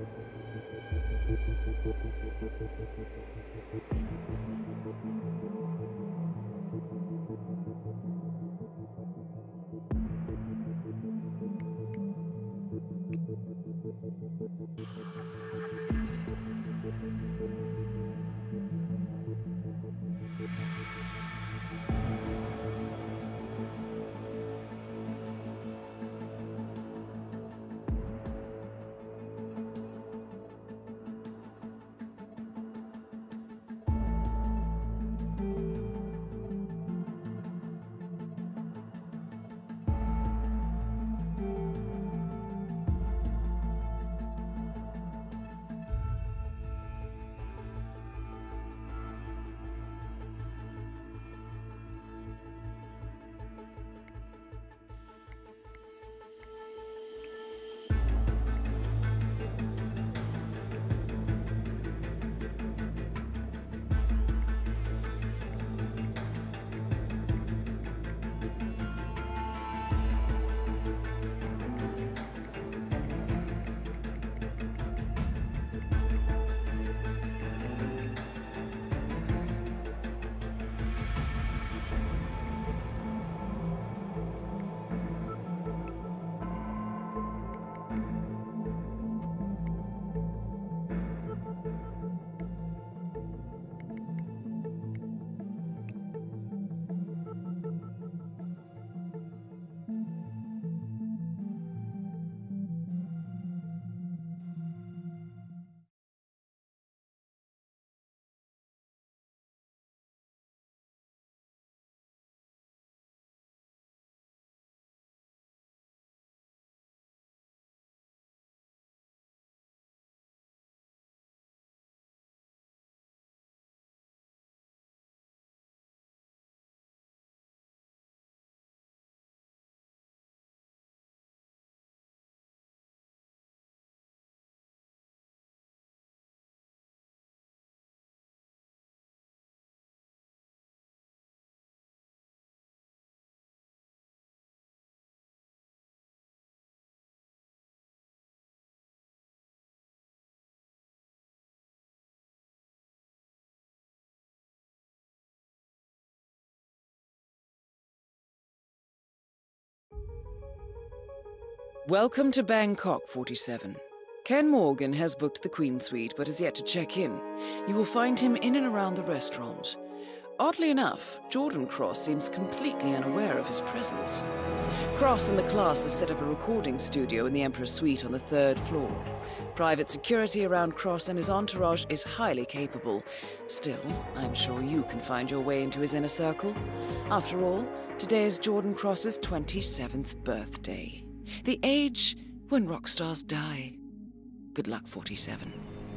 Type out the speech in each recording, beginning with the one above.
Welcome to Bangkok, 47. Ken Morgan has booked the Queen Suite, but has yet to check in. You will find him in and around the restaurant. Oddly enough, Jordan Cross seems completely unaware of his presence. Cross and the class have set up a recording studio in the Emperor's Suite on the 3rd floor. Private security around Cross and his entourage is highly capable. Still, I'm sure you can find your way into his inner circle. After all, today is Jordan Cross's 27th birthday. The age when rock stars die. Good luck, 47.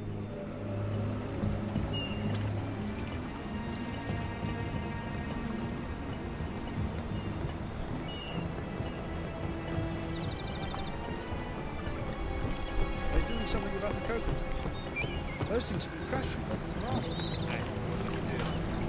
They're doing something about the cocoa. Those things have been crashing. Hey, what's the deal?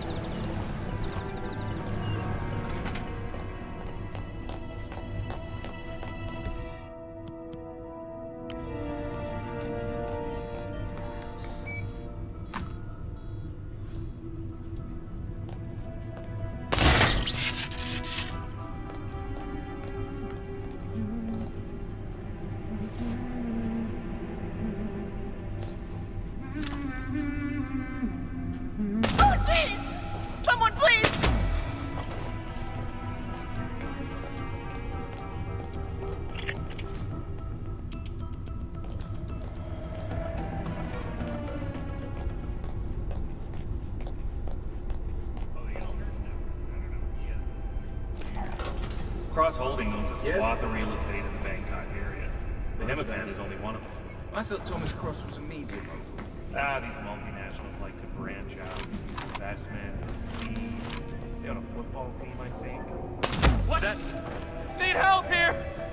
Cross Holding owns a swath of real estate in the Bangkok area. The Hemapan is only one of them. I thought Thomas Cross was a media mogul. These multinationals like to branch out. Investment, seed. They own a football team, I think. What? Need help here!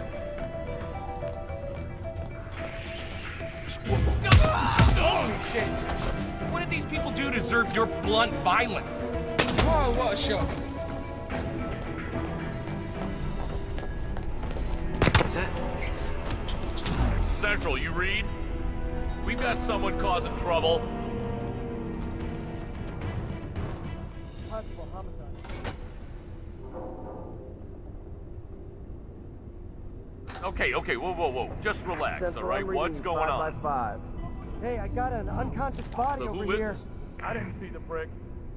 Holy shit! What did these people do to deserve your blunt violence? Whoa, what a shock. Is that? Central, you read? We've got someone causing trouble. Possible homicide. Okay, whoa. Just relax, alright? What's going on? 5 by 5. Hey, I got an unconscious body So over who is here. this? I didn't see the prick.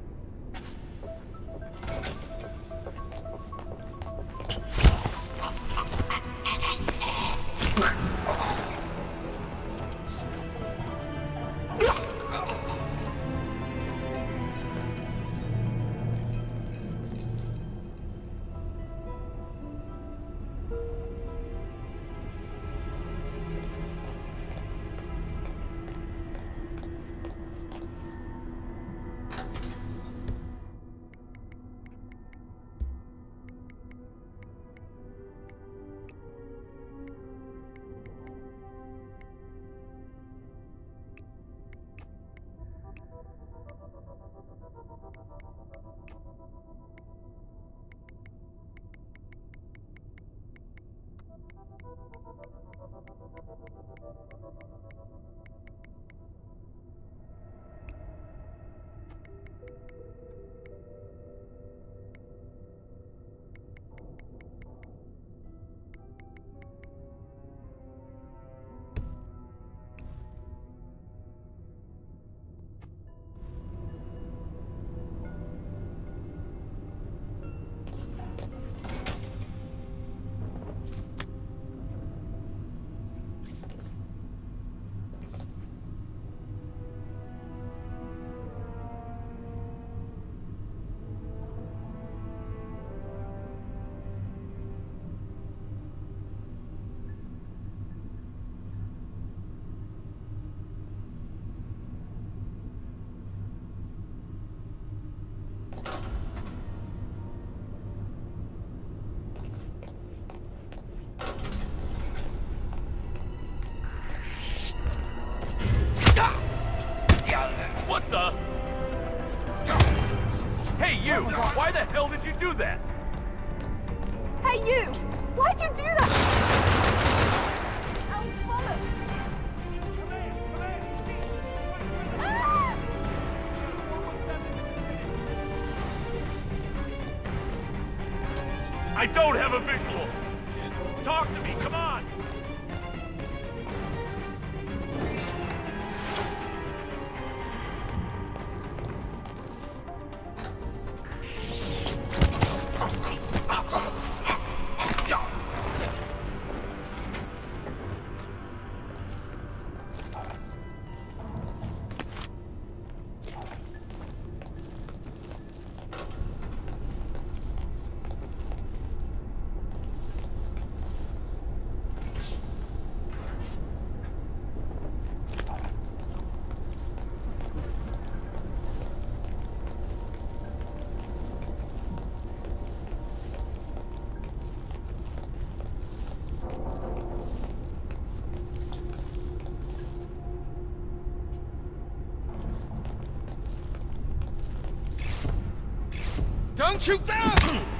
What the? Hey, you! Why the hell did you do that? Hey, you! Why'd you do that? Oh, Wallace! Ah! I don't have a visual! Talk to me, come on! Don't shoot them!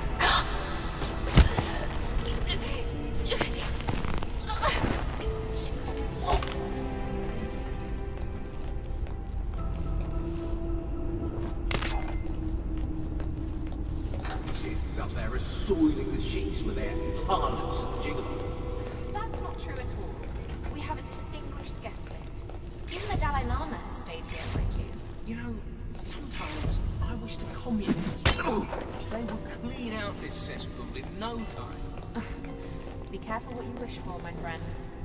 Up there are soiling the sheets with their harlots and gigolos. That's not true at all. We have a distinguished guest list. Even the Dalai Lama has stayed here for a June. You know, sometimes I wish the communists they would clean out this cesspool in no time. Be careful what you wish for, my friend.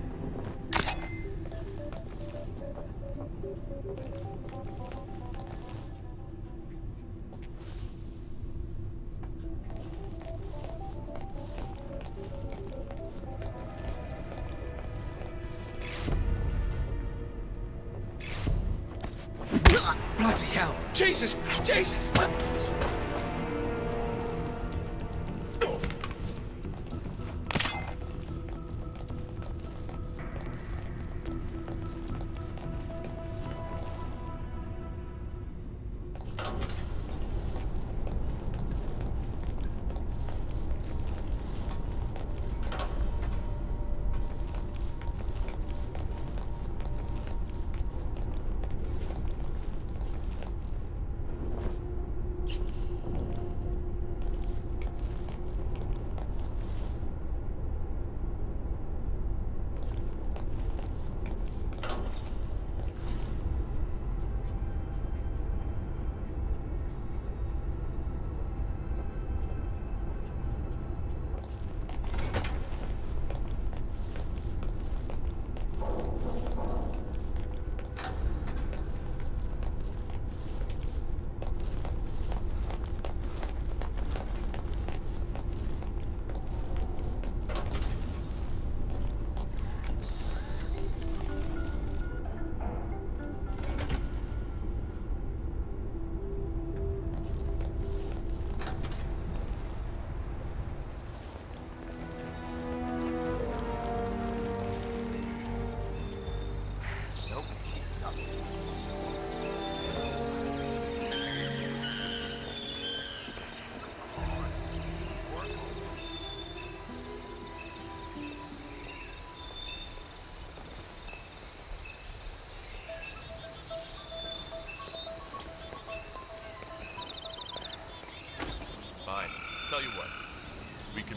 Bloody hell! Jesus! Jesus!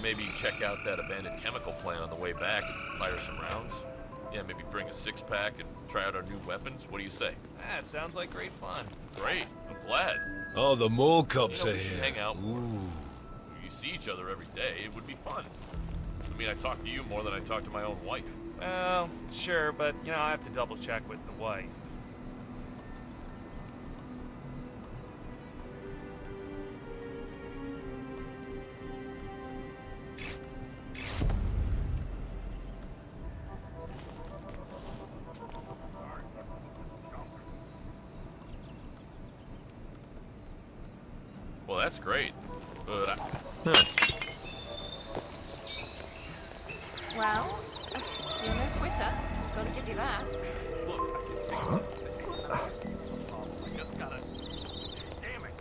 maybe check out that abandoned chemical plant on the way back and fire some rounds. Yeah, maybe bring a six-pack and try out our new weapons. What do you say? That sounds like great fun. Great. I'm glad. Oh, the mole cubs You know, are we should here. hang out. Ooh. You see each other every day. It would be fun. I mean, I talk to you more than I talk to my own wife. Well, sure, but, you know, I have to double check with the wife. Well, that's great. But Well, you're no quitter. Gotta give you that. I just gotta... Damn it.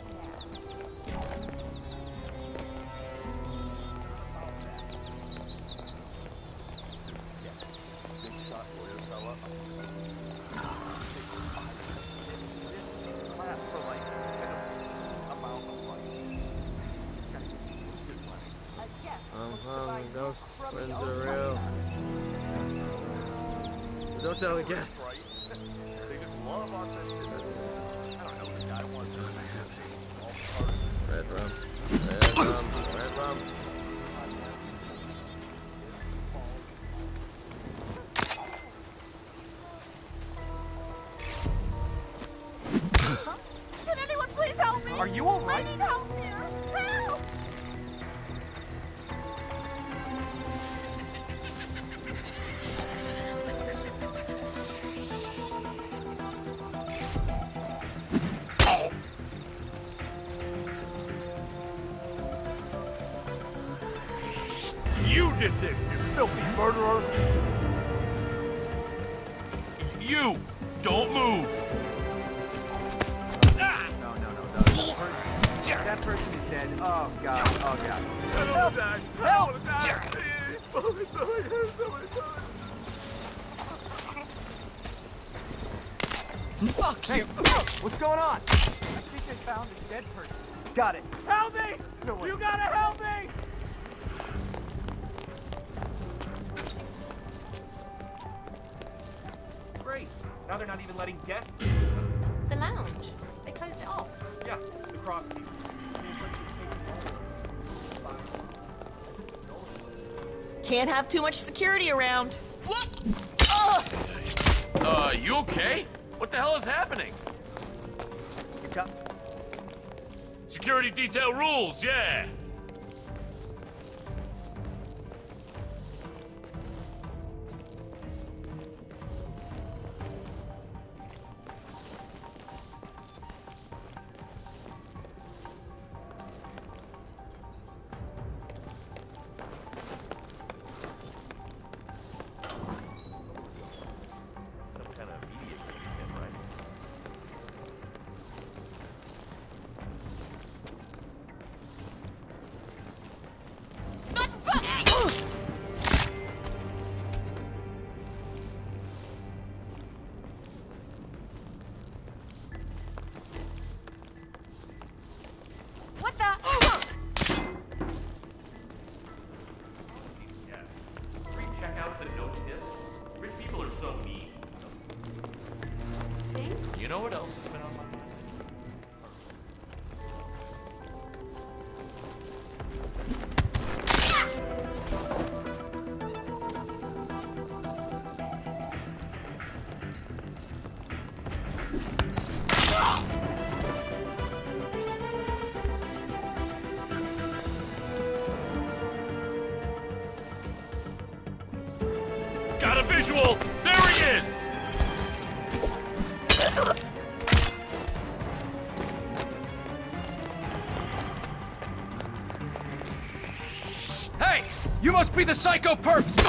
Ghost friends are real. Don't tell the guests. Red rum. Red rum. Red rum. Can anyone please help me? Are you alright? I need help here. Help! You did this, you filthy murderer! You! Don't move! That person is dead. Oh god. Oh god. Fuck you! What's going on? I think they found a dead person. Got it. Help me! No way. You gotta help me! Great. Now they're not even letting guests. The lounge. They closed it off. Yeah, the cross team. Can't have too much security around. You okay? What the hell is happening? Security detail rules, yeah! Some kind of idiot thing, right? It's not fun. What the? Yeah. Free checkouts and no tips. Rich people are so mean. See? You know what else has been on my mind? Got a visual! There he is! Hey! You must be the psycho perps!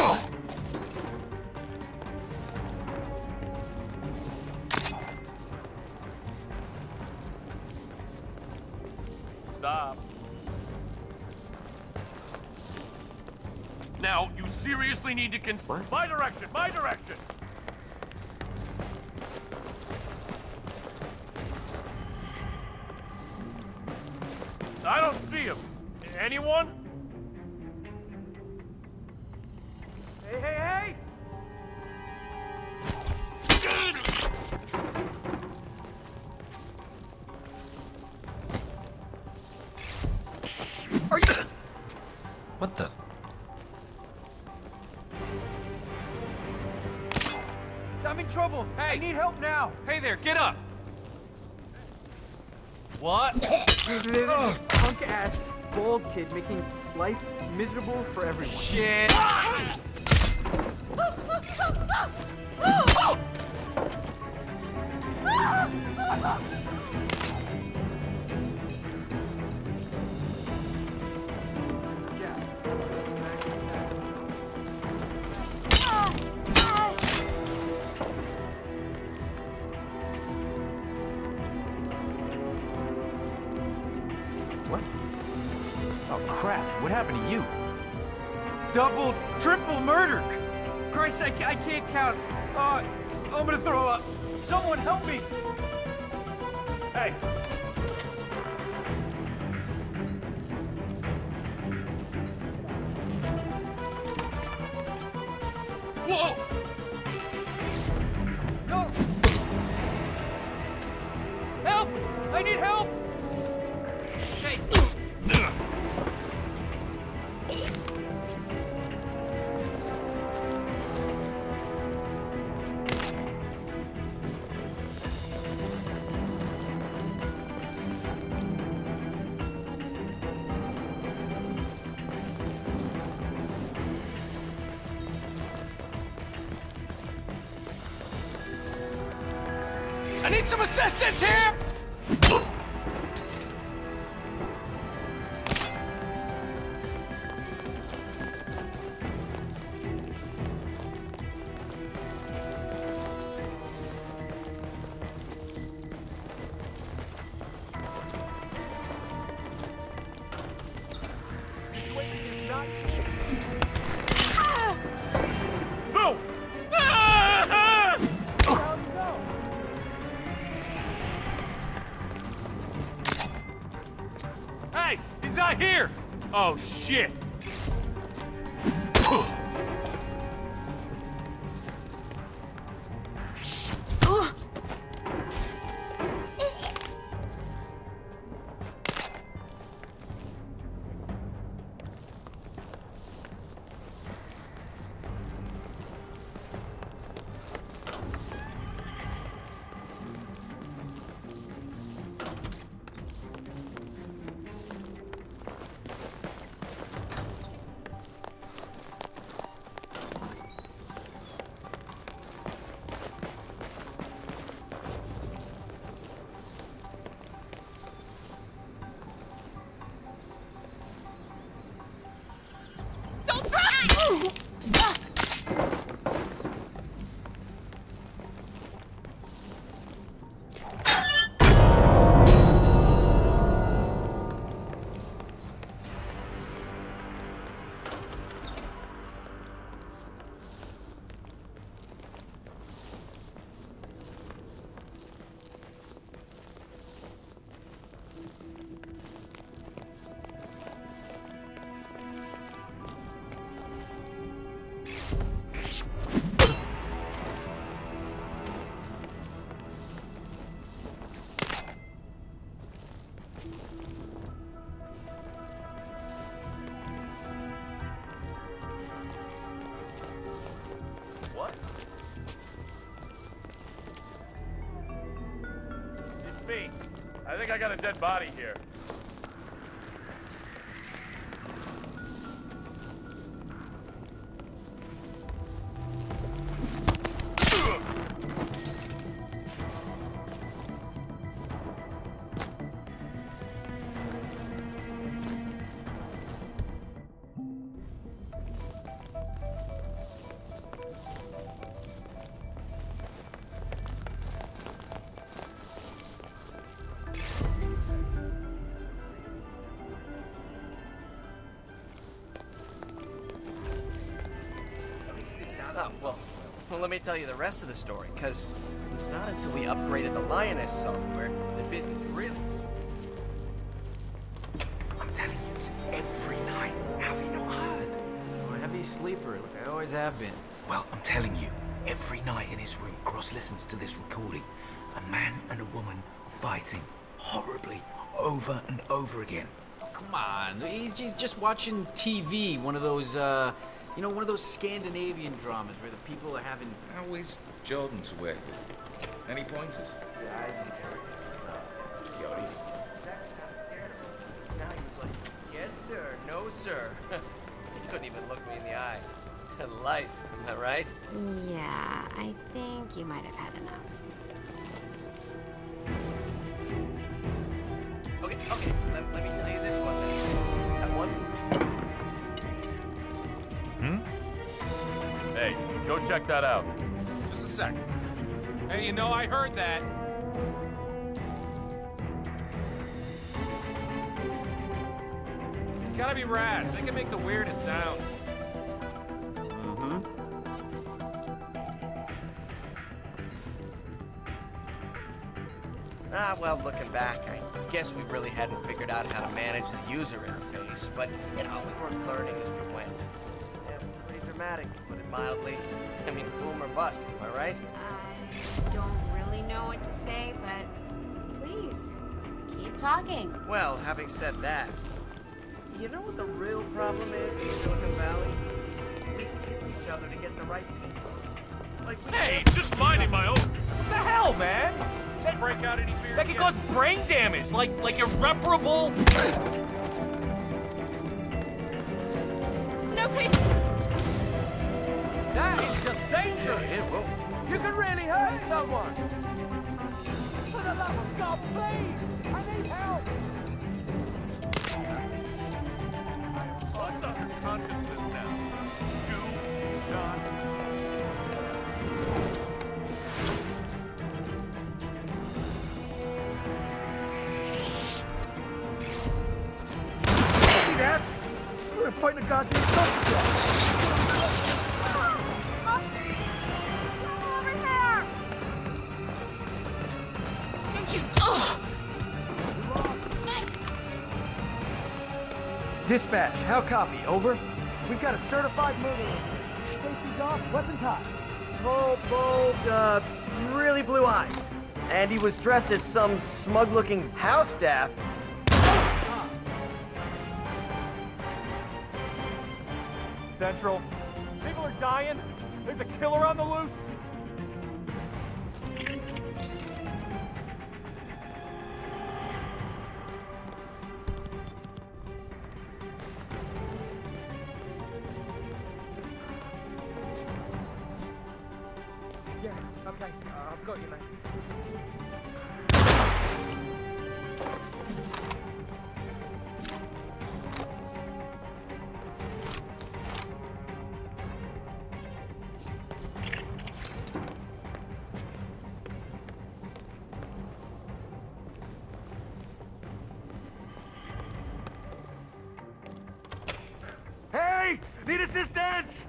Stop. Now, you seriously need to My direction! My direction! I don't see him. Anyone? Are you? What the? I'm in trouble. Hey, I need help now. Hey there, get up! What? There's this punk-ass, bald kid making life miserable for everyone. Shit! What? Oh crap, what happened to you? Double, triple murder! Christ, I can't count. I'm gonna throw up. Someone help me! Hey! Whoa! No! Help! I need help! Hey! I need some assistance here! Move! Hey! He's not here! Oh, shit! What? It's me. I think I got a dead body here. Oh, well, let me tell you the rest of the story, because it's not until we upgraded the Lioness software that business really... I'm telling you, it's every night. Have you not heard? I'm a heavy sleeper, like I always have been. Well, I'm telling you, every night in his room, Cross listens to this recording. A man and a woman fighting horribly over and over again. come on. He's just watching TV, one of those, you know, one of those Scandinavian dramas where the people are having... How is Jordan's work? Any pointers? Yeah, I didn't care. Now he's like, yes, sir, no, sir. He couldn't even look me in the eye. Life, am I right? Yeah, I think you might have had enough. Okay, let me tell you this one then. That one? Hey, go check that out. Just a sec. Hey, you know, I heard that. It's gotta be rad. They can make the weirdest sound. Well, looking back, I guess we really hadn't figured out how to manage the user interface, but, you know, we were learning as we went. Yeah, pretty dramatic, to put it mildly. I mean, boom or bust, am I right? I don't really know what to say, but please, keep talking. Well, having said that, you know what the real problem is in Silicon Valley? We kill each other to get the right people. Like, Hey, just minding my own. What the hell, man? Break out any fear. That can cause brain damage, like irreparable. No, please. That is just dangerous. You could really hurt someone. For the love of God, please! I need help! What's under consciousness now? Do not. Dad, we're fighting a goddamn subject. Over here! Don't you... Dispatch, how copy? Over. We've got a certified murderer. Safety's off, weapons hot. Tall, bald, really blue eyes. And he was dressed as some smug-looking house staff. Central. People are dying. There's a killer on the loose. Yeah, okay, I've got you, mate. Hey! Need assistance!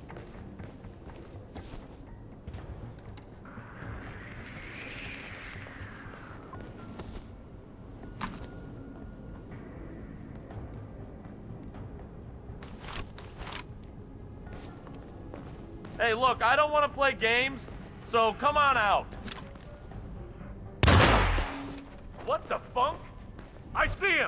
Hey, look, I don't want to play games, so come on out. What the funk? I see him!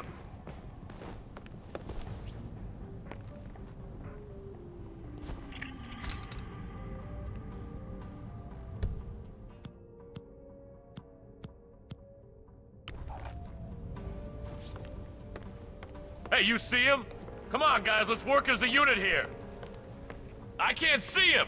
Hey, you see him? Come on, guys, let's work as a unit here. I can't see him!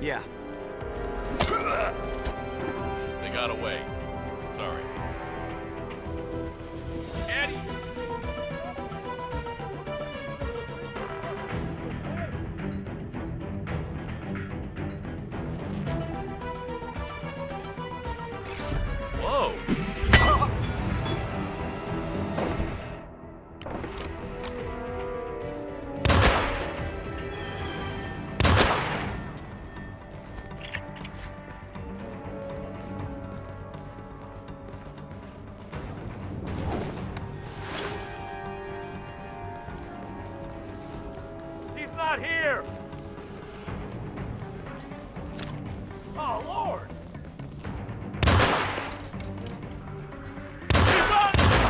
Yeah. They got away. Sorry. Eddie! Whoa! He's not here! Oh, Lord! He's on!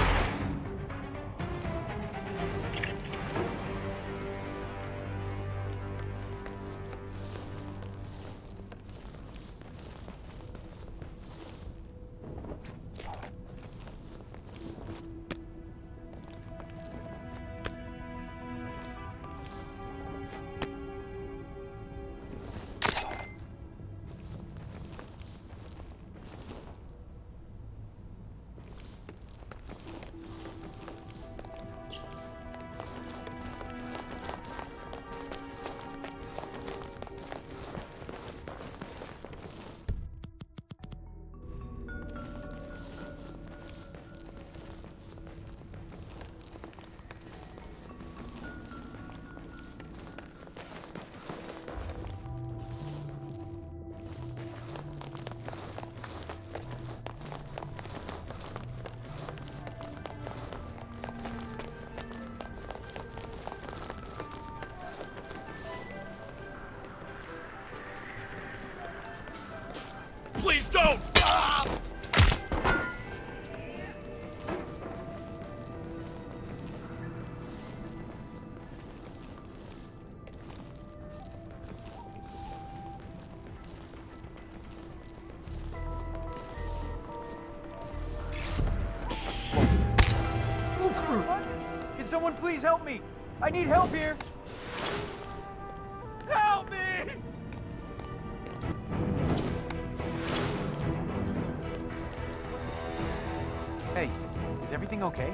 Please don't! Can someone please help me? I need help here. Help me! Hey, is everything okay?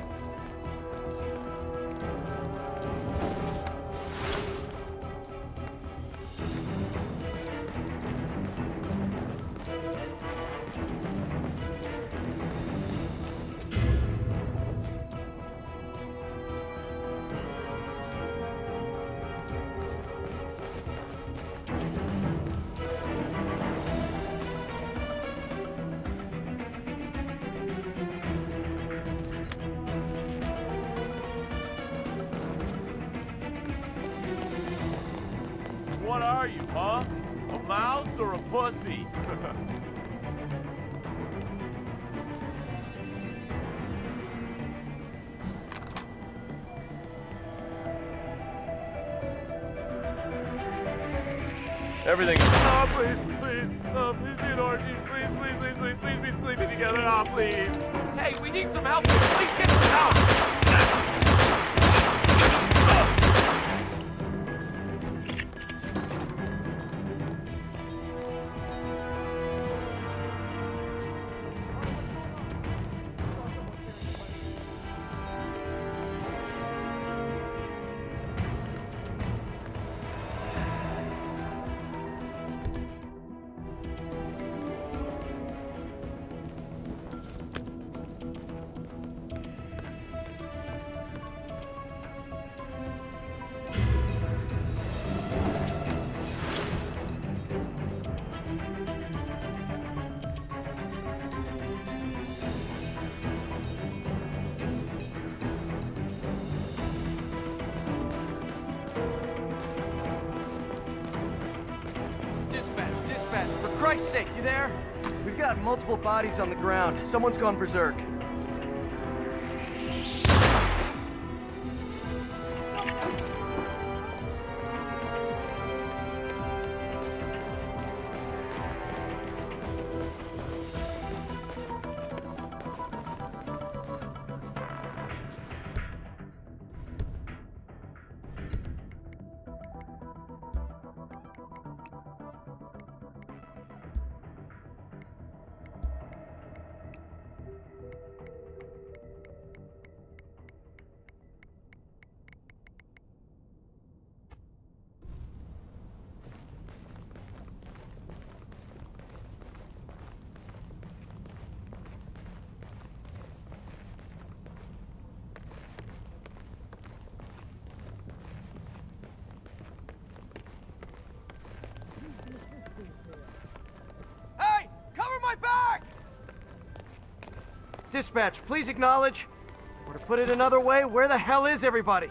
What are you, huh? A mouse or a pussy? Everything. Oh, please, please. Oh, please, me and Archie. Please, please, please, please, please be sleeping together. Oh, please. Hey, we need some help. Please get some help. For Christ's sake, you there? We've got multiple bodies on the ground. Someone's gone berserk. Dispatch, please acknowledge. Or to put it another way, where the hell is everybody?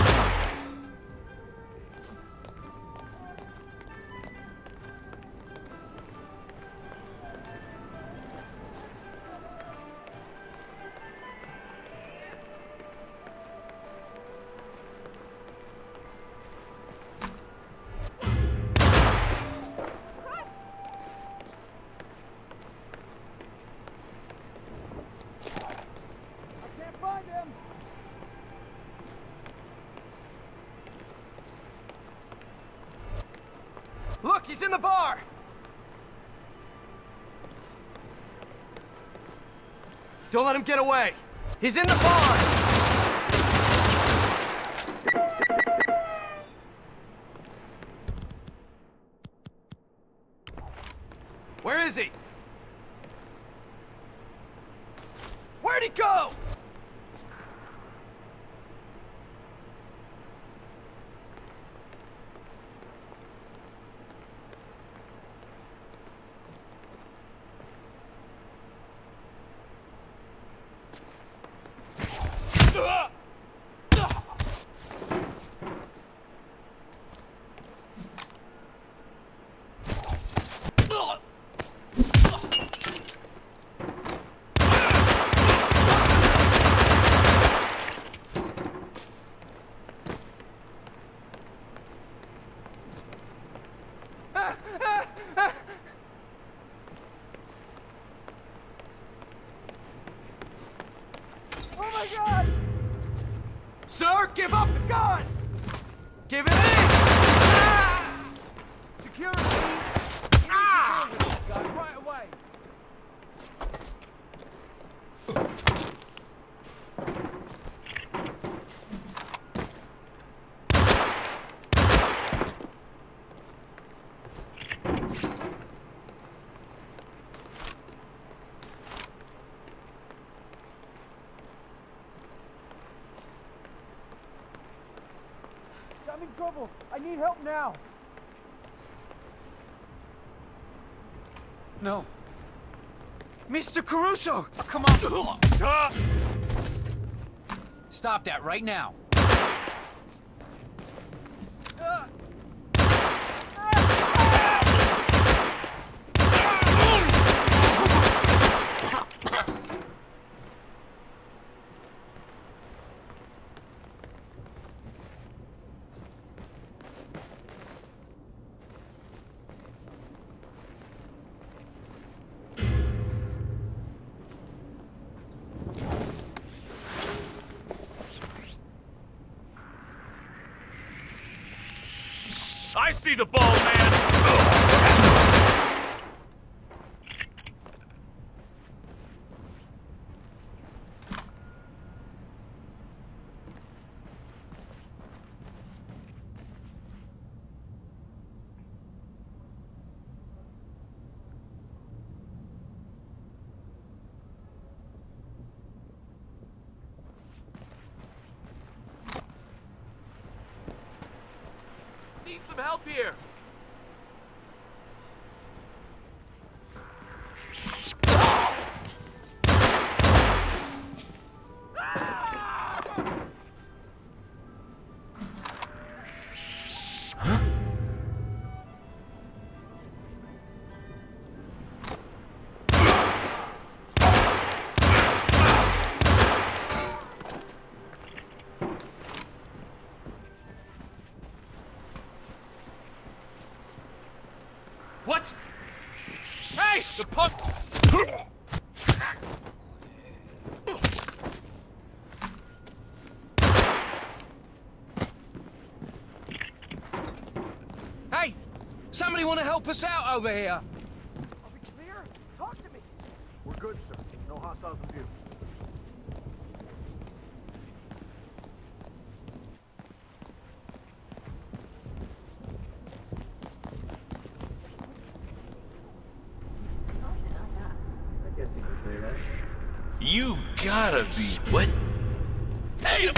Look, he's in the bar! Don't let him get away! He's in the bar! Where is he? Where'd he go? Oh my God! Sir, give up the gun! Give it in! Ah! Security! Ah! Gun right away! I'm in trouble. I need help now. No. Mr. Caruso! Oh, come on! Stop that right now. I see the ball, man! Need some help here! What? Hey! The punk! Hey! Somebody want to help us out over here? Are we clear? Talk to me. We're good, sir. No hostiles in view. You gotta be what? Hey,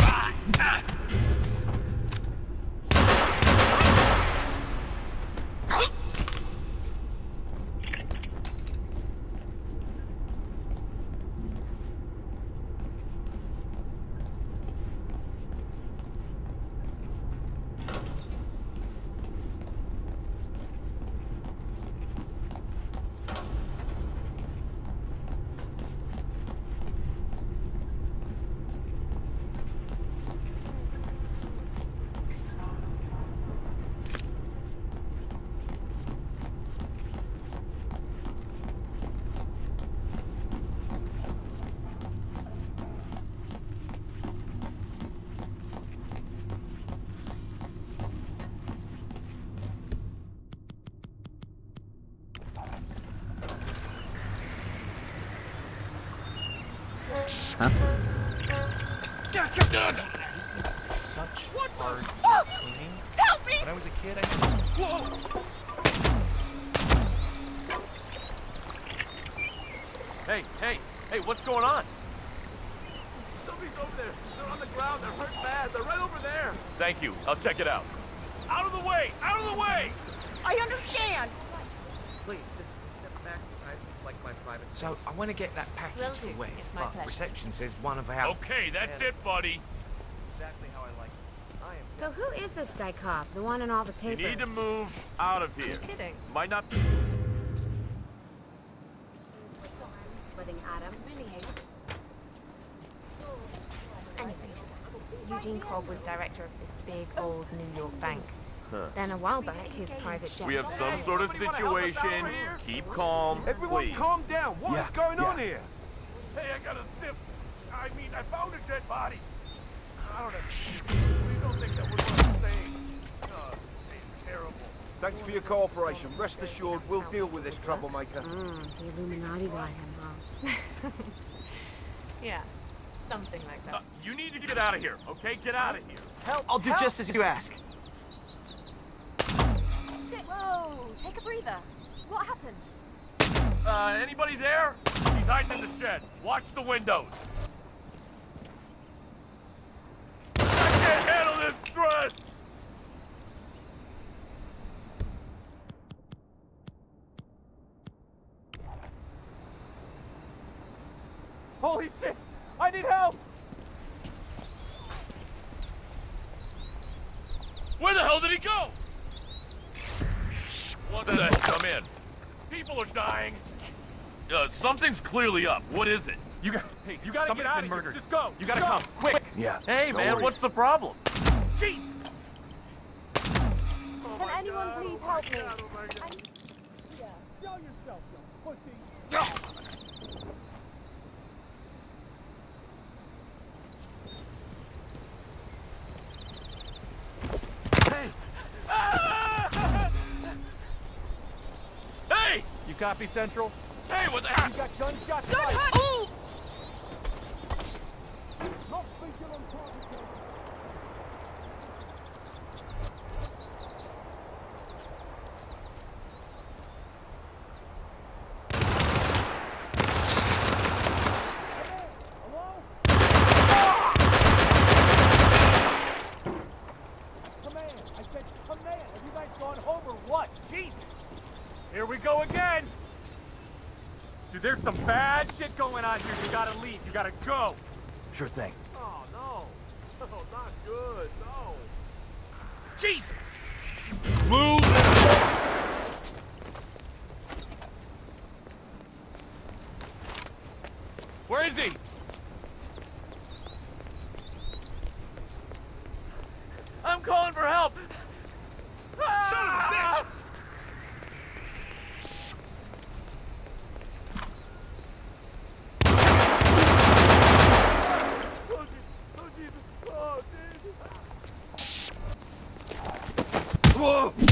huh? Such hard cleaning. Help me! When I was a kid, I... Whoa! Hey, what's going on? Somebody's over there. They're on the ground. They're hurt bad. They're right over there. Thank you. I'll check it out. Out of the way! Out of the way! I understand. Please, just step back. I'd like my private space. So, I want to get that package Will do. away, It's my but pleasure. reception says one of our... Okay, that's it, buddy. Exactly how I like it. I am... So who is this guy cop? The one in all the You papers? need to move out of here. Kidding. Might not... Living Adam. Anyway, Eugene Cobb was director of this big old New York bank. Huh. Then a while back, his private jet. We have some sort of situation. Keep calm, Everyone please. calm down. What is going on here? Hey, I got a sniff. I found a dead body. I don't know. Please don't think that was what I'm saying. It's terrible. Thanks for your cooperation. Rest assured, we'll deal with this troublemaker. The Illuminati got him, huh? Yeah, something like that. You need to get out of here, okay? Get out of here. Help! I'll do just as you ask. Whoa, take a breather. What happened? Anybody there? He's hiding in the shed. Watch the windows. I can't handle this stress! Holy shit! I need help! Where the hell did he go? What the hell? Come in. People are dying. Something's clearly up. What is it? You gotta get out of here. Just go. You gotta come, quick. Yeah. Hey, no man, worries. what's the problem? Jeez. Can anyone please help me? Show yourself, you pussy. Hey! You copy, Central? Hey, what the heck? You got gunshots? Ooh! Here we go again! Dude, there's some bad shit going on here. You gotta leave. You gotta go. Sure thing. Oh, no. No, not good. No. Jesus! Move! Where is he? I'm calling for help! Son of a bitch! Whoa!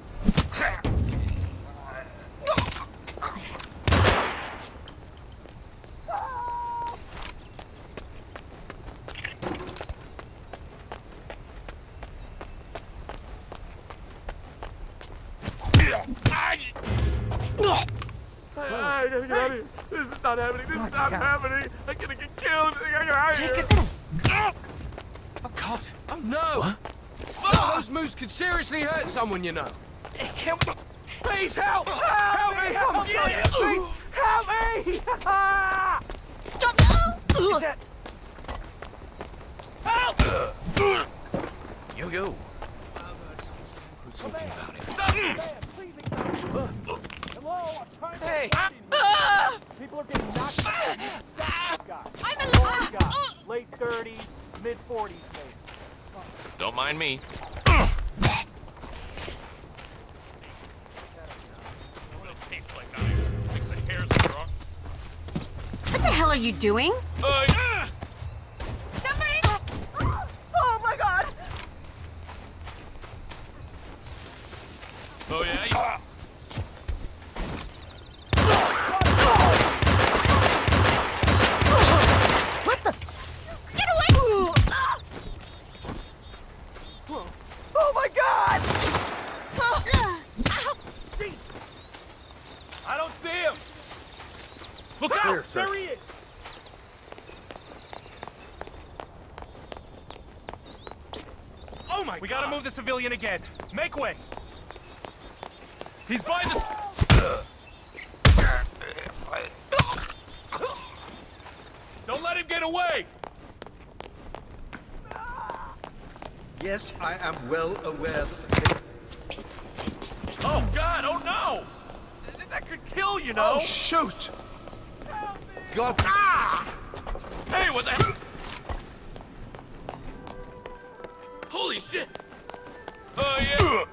I gotta get out of here. This is not happening. This is not happening. I'm gonna get killed. I gotta get out of here. Oh, God. Oh, no! What? Oh, those moves could seriously hurt someone, you know. Please help! Help me! Help me! Please help me! Stop! Is that... Help! Yo. Who's talking about it? Hey! People are getting knocked out. I'm alive! Late 30s, mid 40s, maybe. Don't mind me. What it tastes like now. Makes the hairs strong. What the hell are you doing? Somebody! Oh my god! Oh, yeah? What Look out! Clear, sir. There he is! Oh my God! We gotta move the civilian again. Make way! He's by the... Don't let him get away! Yes, I am well aware. Oh God! Oh no! That could kill, you know! Oh, shoot! God! Hey, what the hell? Holy shit! Oh yeah!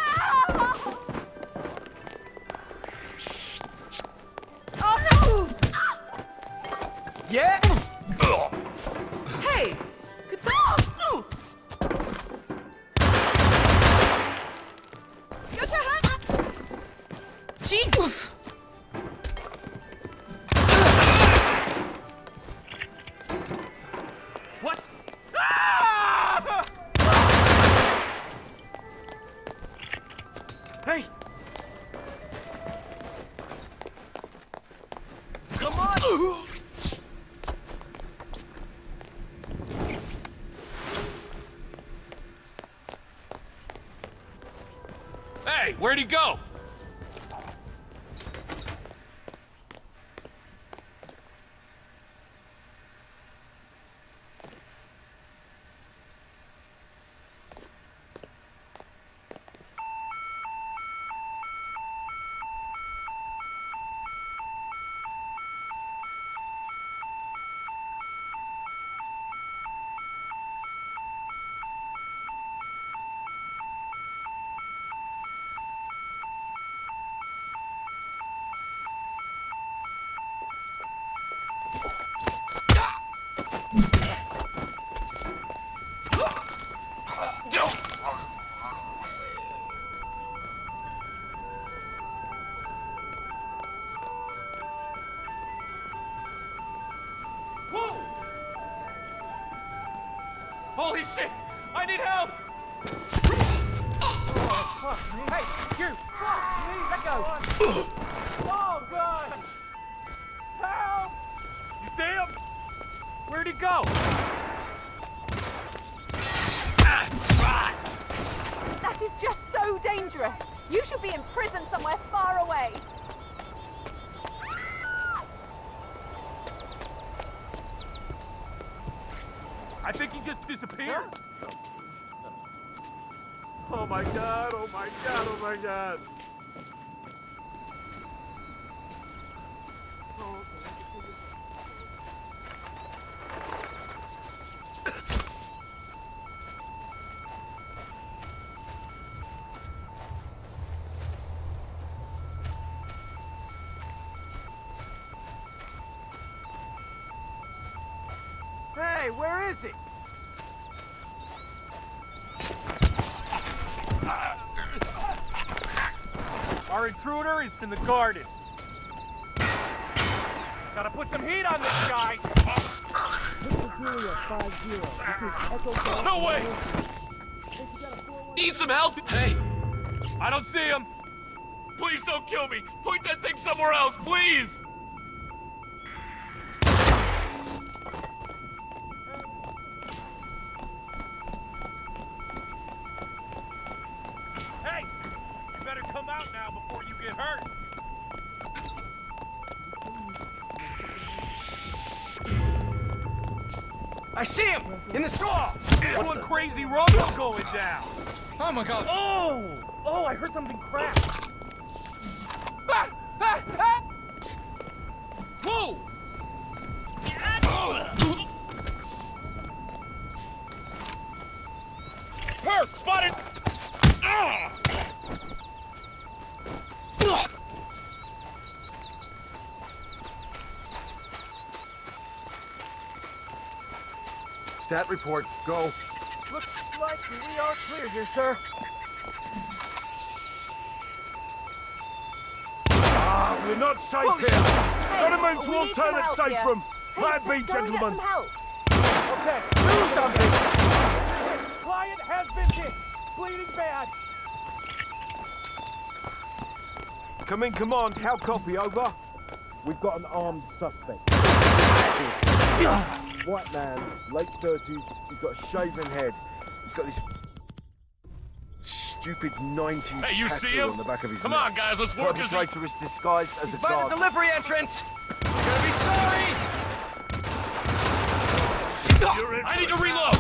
Oh no! Yeah? Hey! Good stop! Got your hand? Jesus! What? Hey! Come on! Hey, where'd he go? Holy shit! I need help! Hey, you! Let go! Oh God! Help! You see him? Where'd he go? That is just so dangerous. You should be in prison somewhere far away. I think he just disappeared. Oh my God! Oh my God! Oh my God! Hey, where is he? Our intruder is in the garden. Gotta put some heat on this guy. No way! Need some help? Hey! I don't see him. Please don't kill me! Point that thing somewhere else, please! Hey! You better come out now before you get hurt. I see him! In the store! One crazy rumble going down. Oh my God! Oh! Oh, I heard something crack. Ah! Ah! Ah! Whoa! Hurt! Spotted! Stat report, go. Looks like we are clear here, sir. We're not safe here. Gotta move to alternate safe room. Plan B, gentlemen. Okay, do something. Client has been hit. Bleeding bad. Come in, command. How copy? Over. We've got an armed suspect. White man, late 30s, he's got a shaven head. He's got this stupid 90s Hey, you see tattoo him? on the back of his Come neck. on, guys, let's work as a... Perpetrator is disguised as a By guard. the delivery entrance! You're gonna be sorry! I need to reload!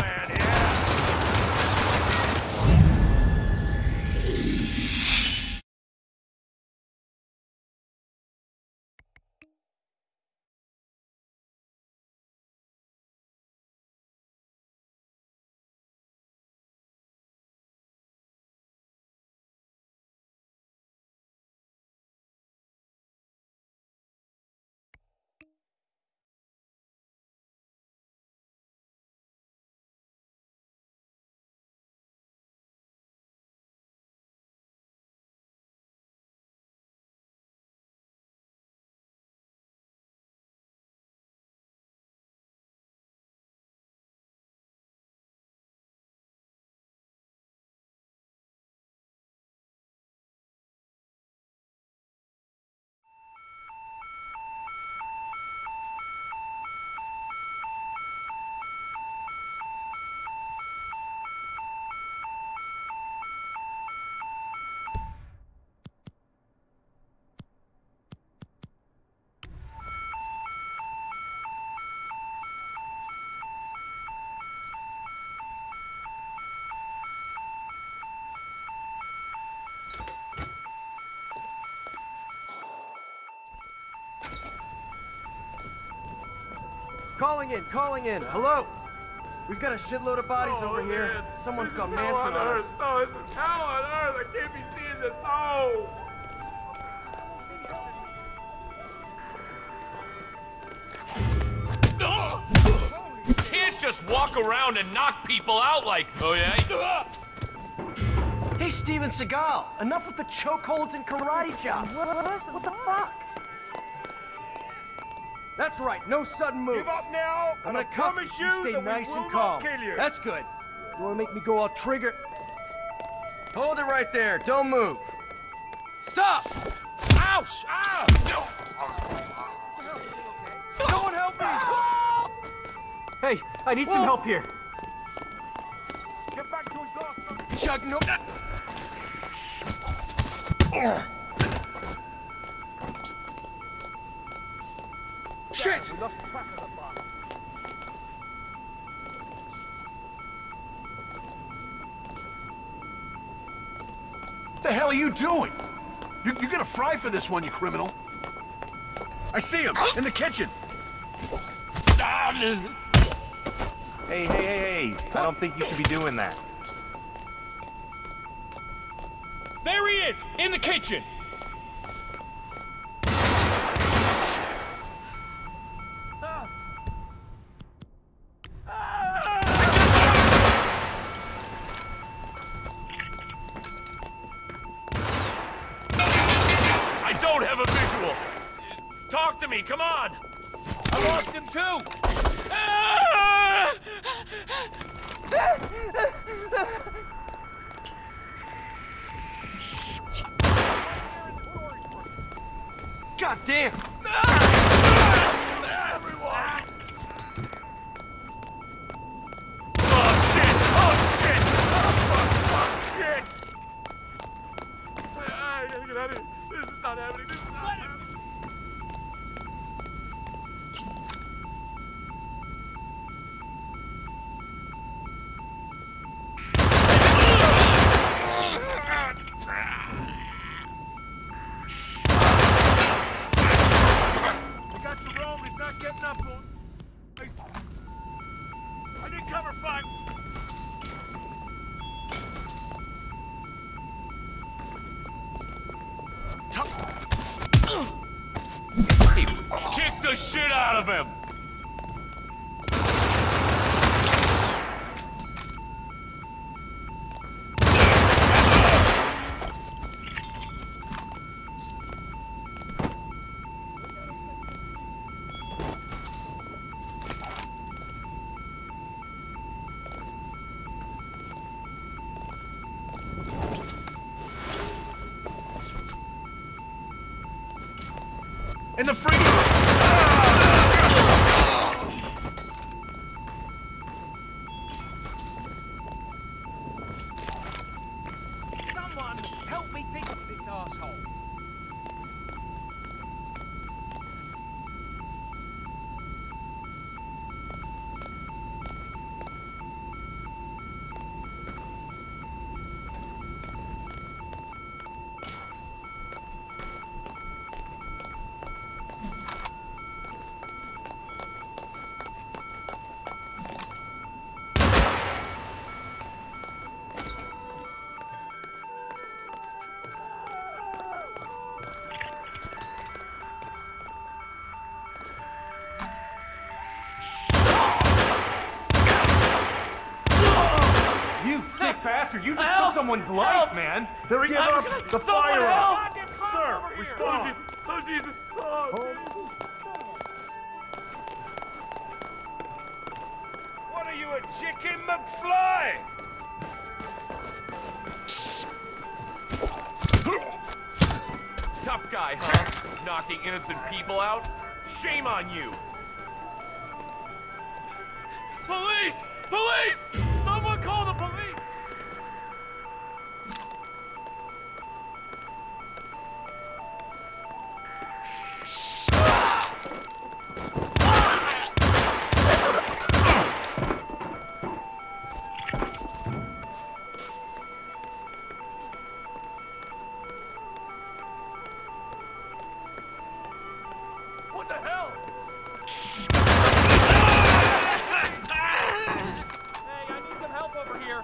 Calling in. Hello? We've got a shitload of bodies over here. Man. Someone's got This is Manson hell on us. Earth. No, this is hell on earth. I can't be seeing this. No! You can't just walk around and knock people out like... Oh, yeah? Hey, Steven Seagal! Enough with the chokeholds and karate chops! What the fuck? That's right, no sudden moves. Give up now, I'm and I gonna cuff promise you you stay that we nice will and calm. not kill you. That's good. You wanna make me go all trigger? Hold it right there, don't move. Stop! Ouch! Ah! Someone help me! Hey, I need some help here. Get back to his glass. Chuck, no... Shit! We lost track of the bus. What the hell are you doing? You're gonna fry for this one, you criminal. I see him in the kitchen. Hey. I don't think you should be doing that. There he is! In the kitchen! I don't have a visual! Talk to me, come on! I lost him too! God damn! I need cover fire. Kick the shit out of him! In the friggin'... Someone help me think of this asshole. You sick bastard! You just took someone's life, man! Give up the firearm! Sir, respond! Oh, Jesus! Oh, What are you, a chicken, McFly? tough guy, huh? Knocking innocent people out? Shame on you! Police! Police! Someone call the police! What the hell? Hey, I need some help over here.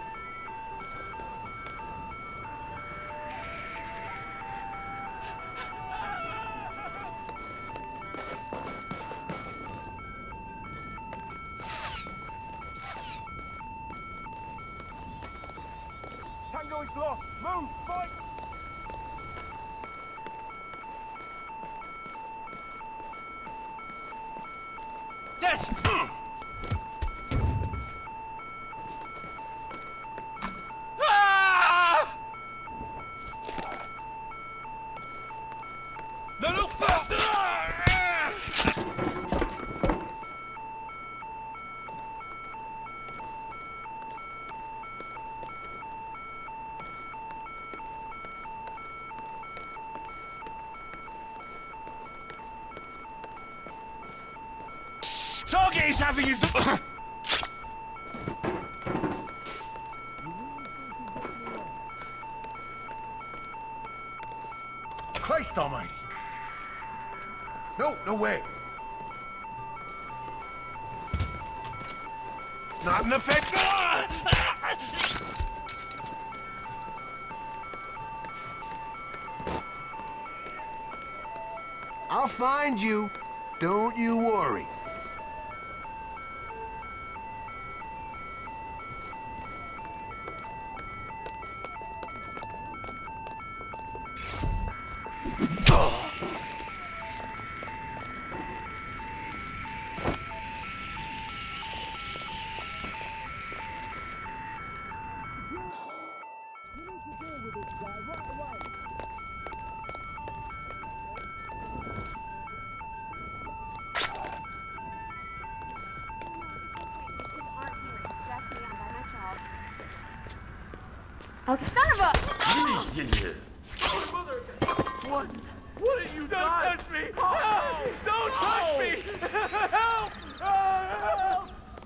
Tango is lost. Move, fight! Target is having his... Christ almighty! No, no way! Not in effect! I'll find you. Don't you worry. Okay, son of a... What? What have you done? Don't touch me! Help! Don't touch me! Help! Help!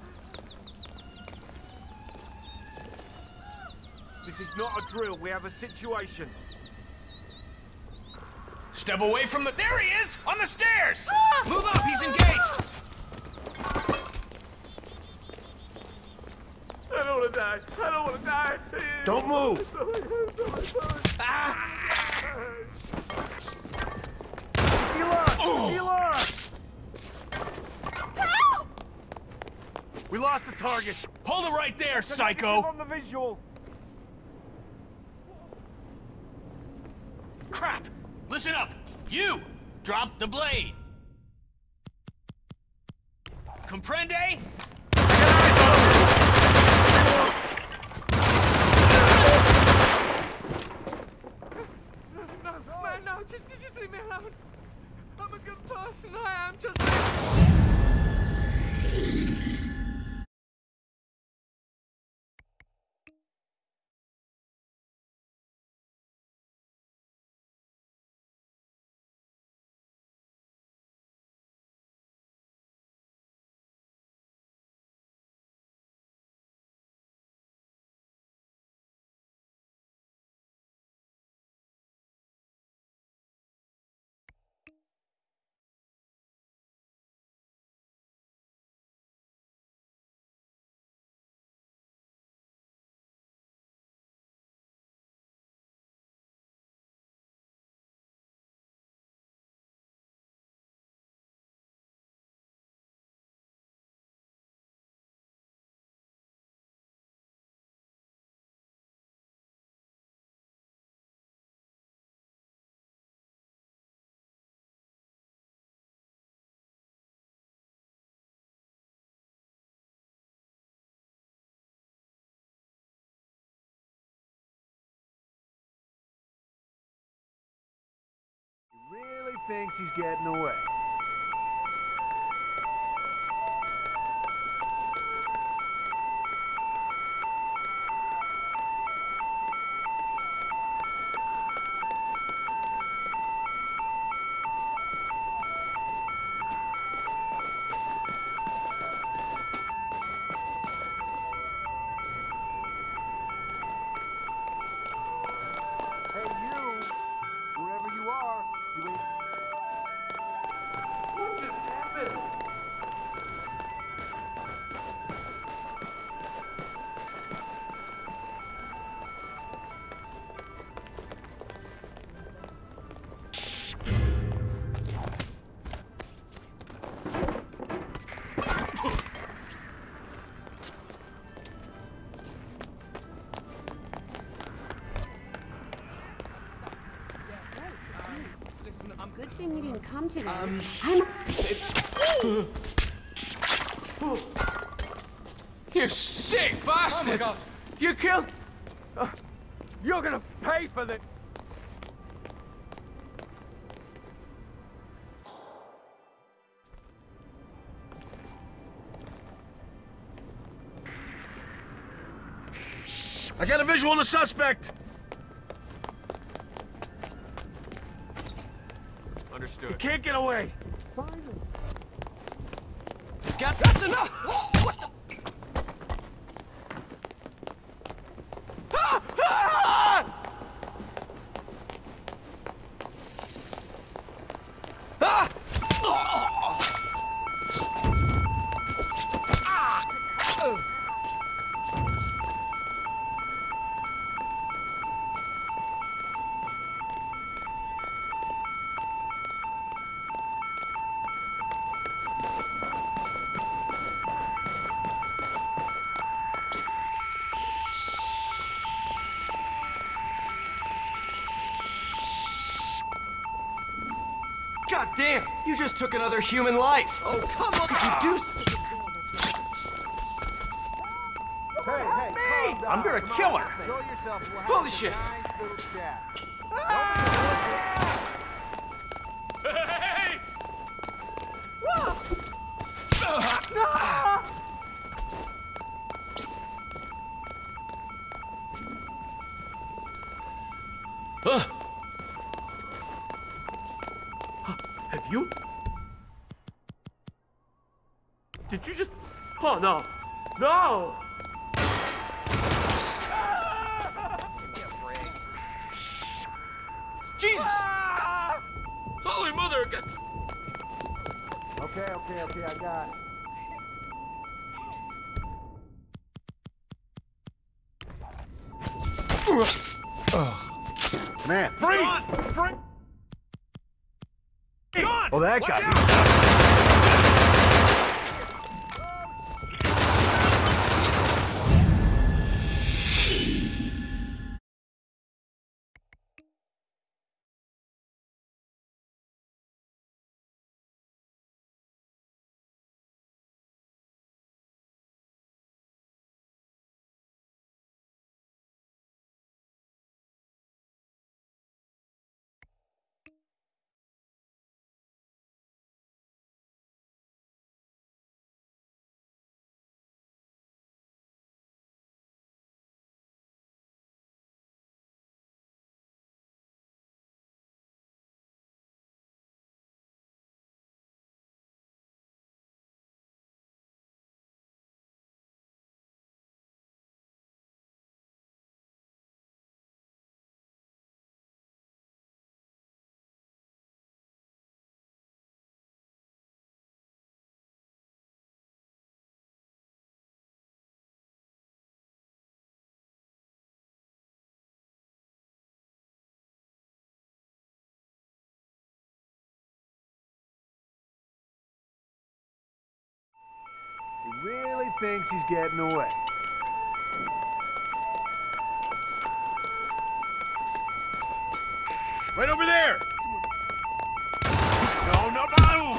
This is not a drill. We have a situation. Step away from the... There he is! On the stairs! Move up! He's engaged! I don't want to die. I don't want to die. Don't move. Elon! Help! We lost the target. Hold it right there, Give psycho! on the visual. Crap! Listen up! You! Drop the blade! Comprende? No, just leave me alone. I'm a good person. I am just. He really thinks he's getting away. Hey, you! Wherever you are, you ain't... What just happened? Good thing we didn't come today. You sick bastard! Oh my God! You killed... you're gonna pay for this! I got a visual on the suspect! Understood. You can't get away! That's enough! What the... God damn! You just took another human life! Oh, come on! Could you do... Hey, calm down. I'm gonna kill her! Show yourself. We'll have Holy a shit. nice little chat. Hey! Have you? Did you just... Oh, no. No! Jesus! Holy mother! Okay, I got it. Man, Freeze! oh, that guy. thinks he's getting away. Right over there! No, no, no!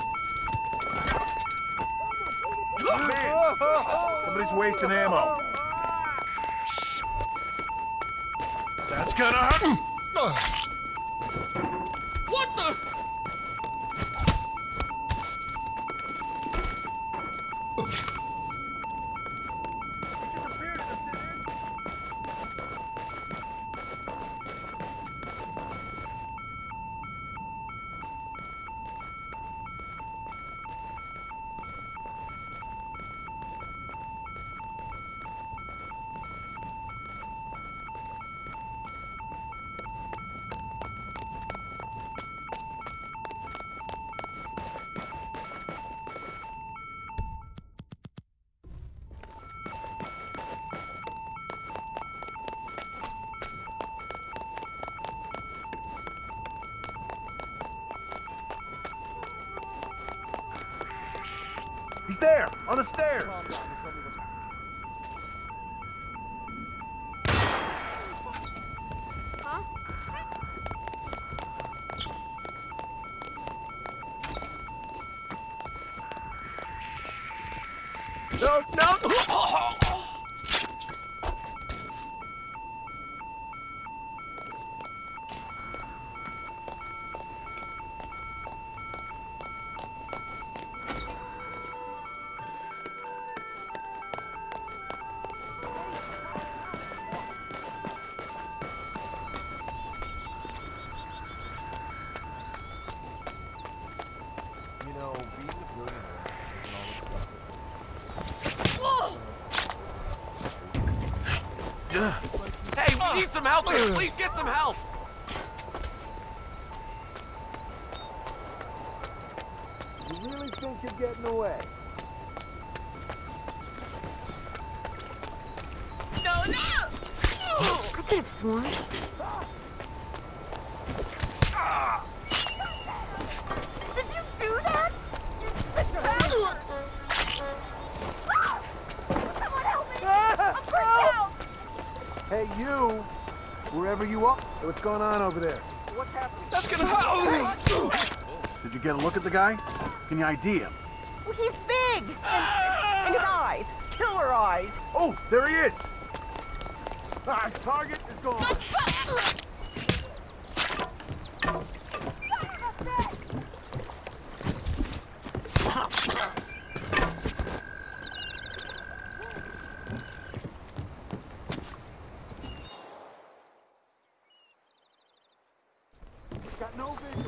Man, somebody's wasting ammo. That's gonna hurt! What the? He's there, on the stairs. Huh? No, no! Hey, we need some help here. Please get some help. You really think you're getting away? No, no! I could have sworn. Did you do that? Someone help me! I'm freaked out! Hey, you! Wherever you are. Hey, what's going on over there? What's happening? That's gonna hurt! Did you get a look at the guy? Can you ID him? Well, he's big! And his eyes. Killer eyes. Oh, there he is! Ah, target is gone. Got no visual.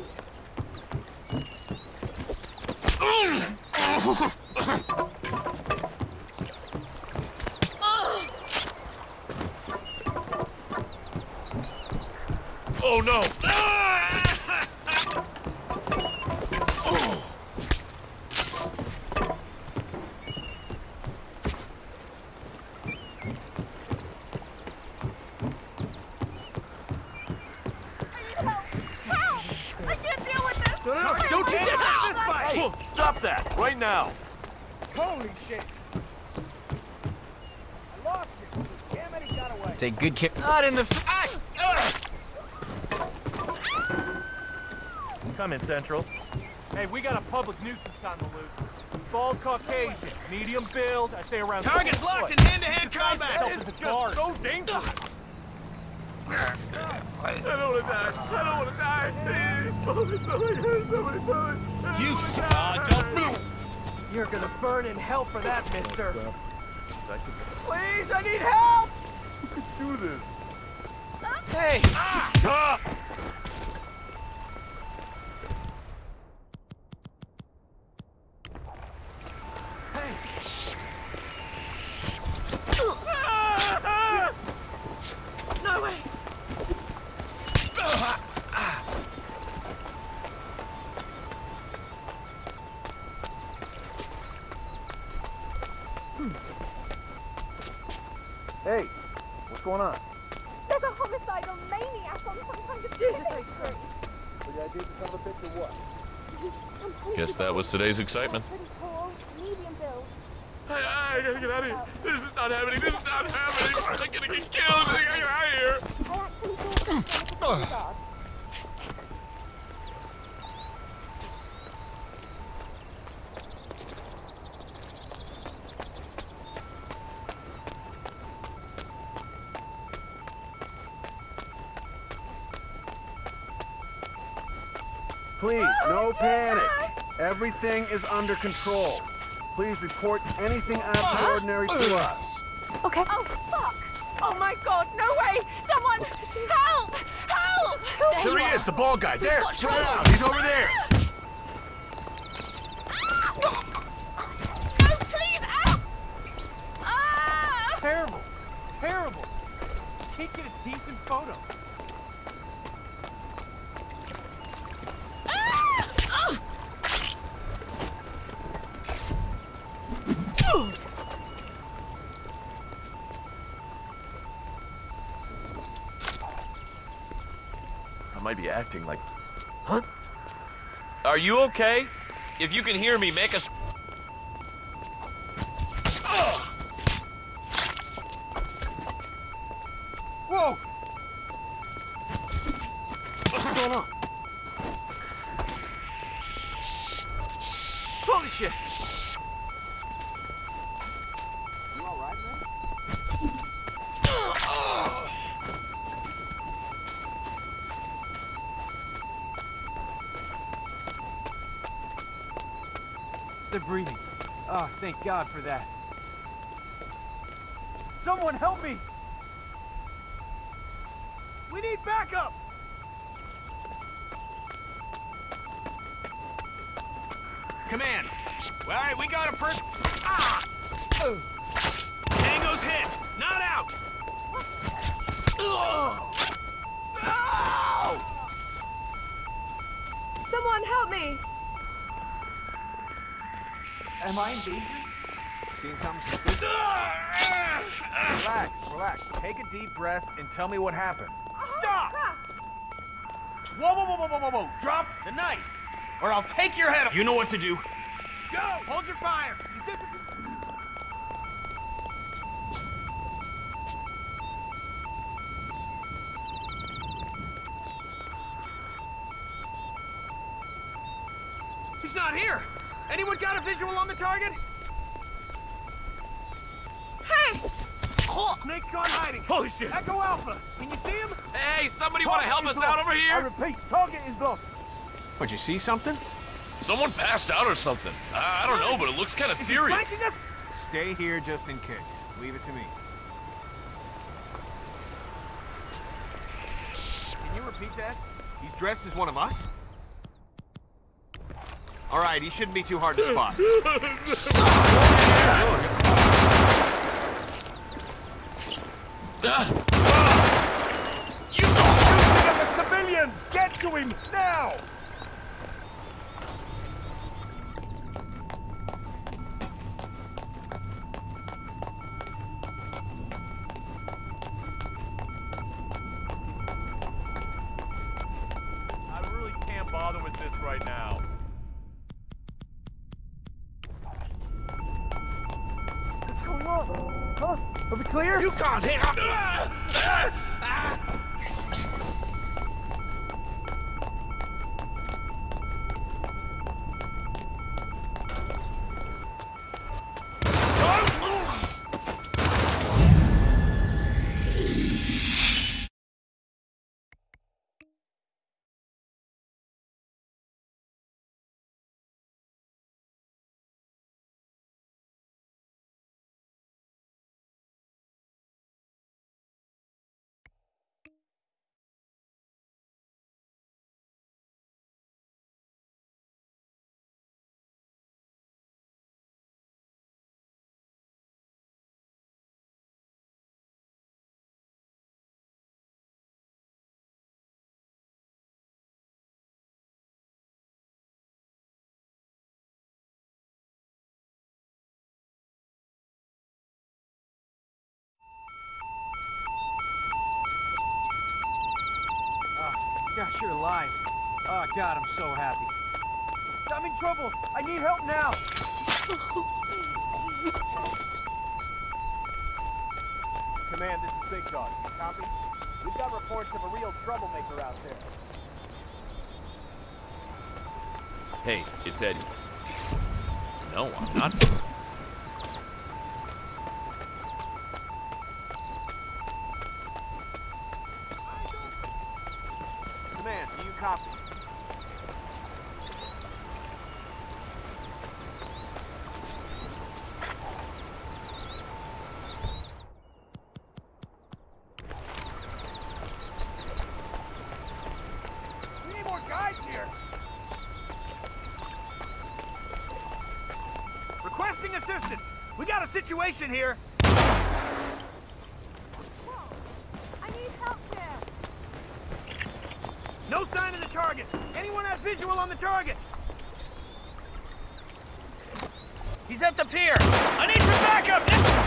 Oh no! Don't you dare! Hey, stop that right now. Holy shit! I lost you. Damn it, he got away. Take good care. Not in the Come in, Central. Hey, we got a public nuisance on the loose. Bald Caucasian, medium build, I say around... Target's locked in hand-to-hand combat! It's just so dangerous. I don't want to die. I don't want to die. You don't move! You're gonna burn in hell for that, mister. Please, I need help! We could do this. Hey! No way! Hey, what's going on? There's a homicidal maniac on some kind of killing spree. So the idea to come a picture what? Guess that was today's excitement. Pretty tall, medium build. I gotta get out of here. This is not happening. This is not happening. I'm gonna get killed. I gotta get out of here. Please, no panic. Everything is under control. Please report anything out of the ordinary to us. Okay. Oh, fuck! Oh my god, no way! Someone! Help! Help! There he is, the bald guy. There, spread out. He's over there. No, please! Help! Ah! Terrible. Terrible. Can't get a decent photo. I might be acting like... Huh? Are you okay? If you can hear me, make us... Whoa! What's going on? Holy shit! You all right, man? They're breathing. Oh, thank God for that. Someone help me! We need backup! Command. All right, we got a person. Ah! Tango's hit. Not out. Someone help me! Am I in danger? Seen something suspicious? Relax, relax. Take a deep breath and tell me what happened. Stop! Whoa, whoa, whoa, whoa, whoa, whoa, whoa! Drop the knife, or I'll take your head off. You know what to do. Go! Hold your fire. He's not here. Anyone got a visual on the target? Hey! Snake's gone hiding. Holy shit! Echo Alpha. Can you see him? Hey, somebody want to help us out over I here? repeat, target is blocked. What'd you see something? Someone passed out or something. I don't know, but it looks kind of serious. Stay here just in case. Leave it to me. Can you repeat that? He's dressed as one of us? All right, he shouldn't be too hard to spot. You the civilians! Get to him now! I really can't bother with this right now. What's going on? Huh? Are we clear? You can't hit us! Gosh, you're alive. Oh, God, I'm so happy. I'm in trouble. I need help now. Command, this is Big Dog. Copy? We've got reports of a real troublemaker out there. Hey, it's Eddie. No, I'm not. Command, do you copy? We need more guys here. Requesting assistance. We got a situation here. I need help there. No sign of the target. Anyone has visual on the target? He's at the pier. I need some backup.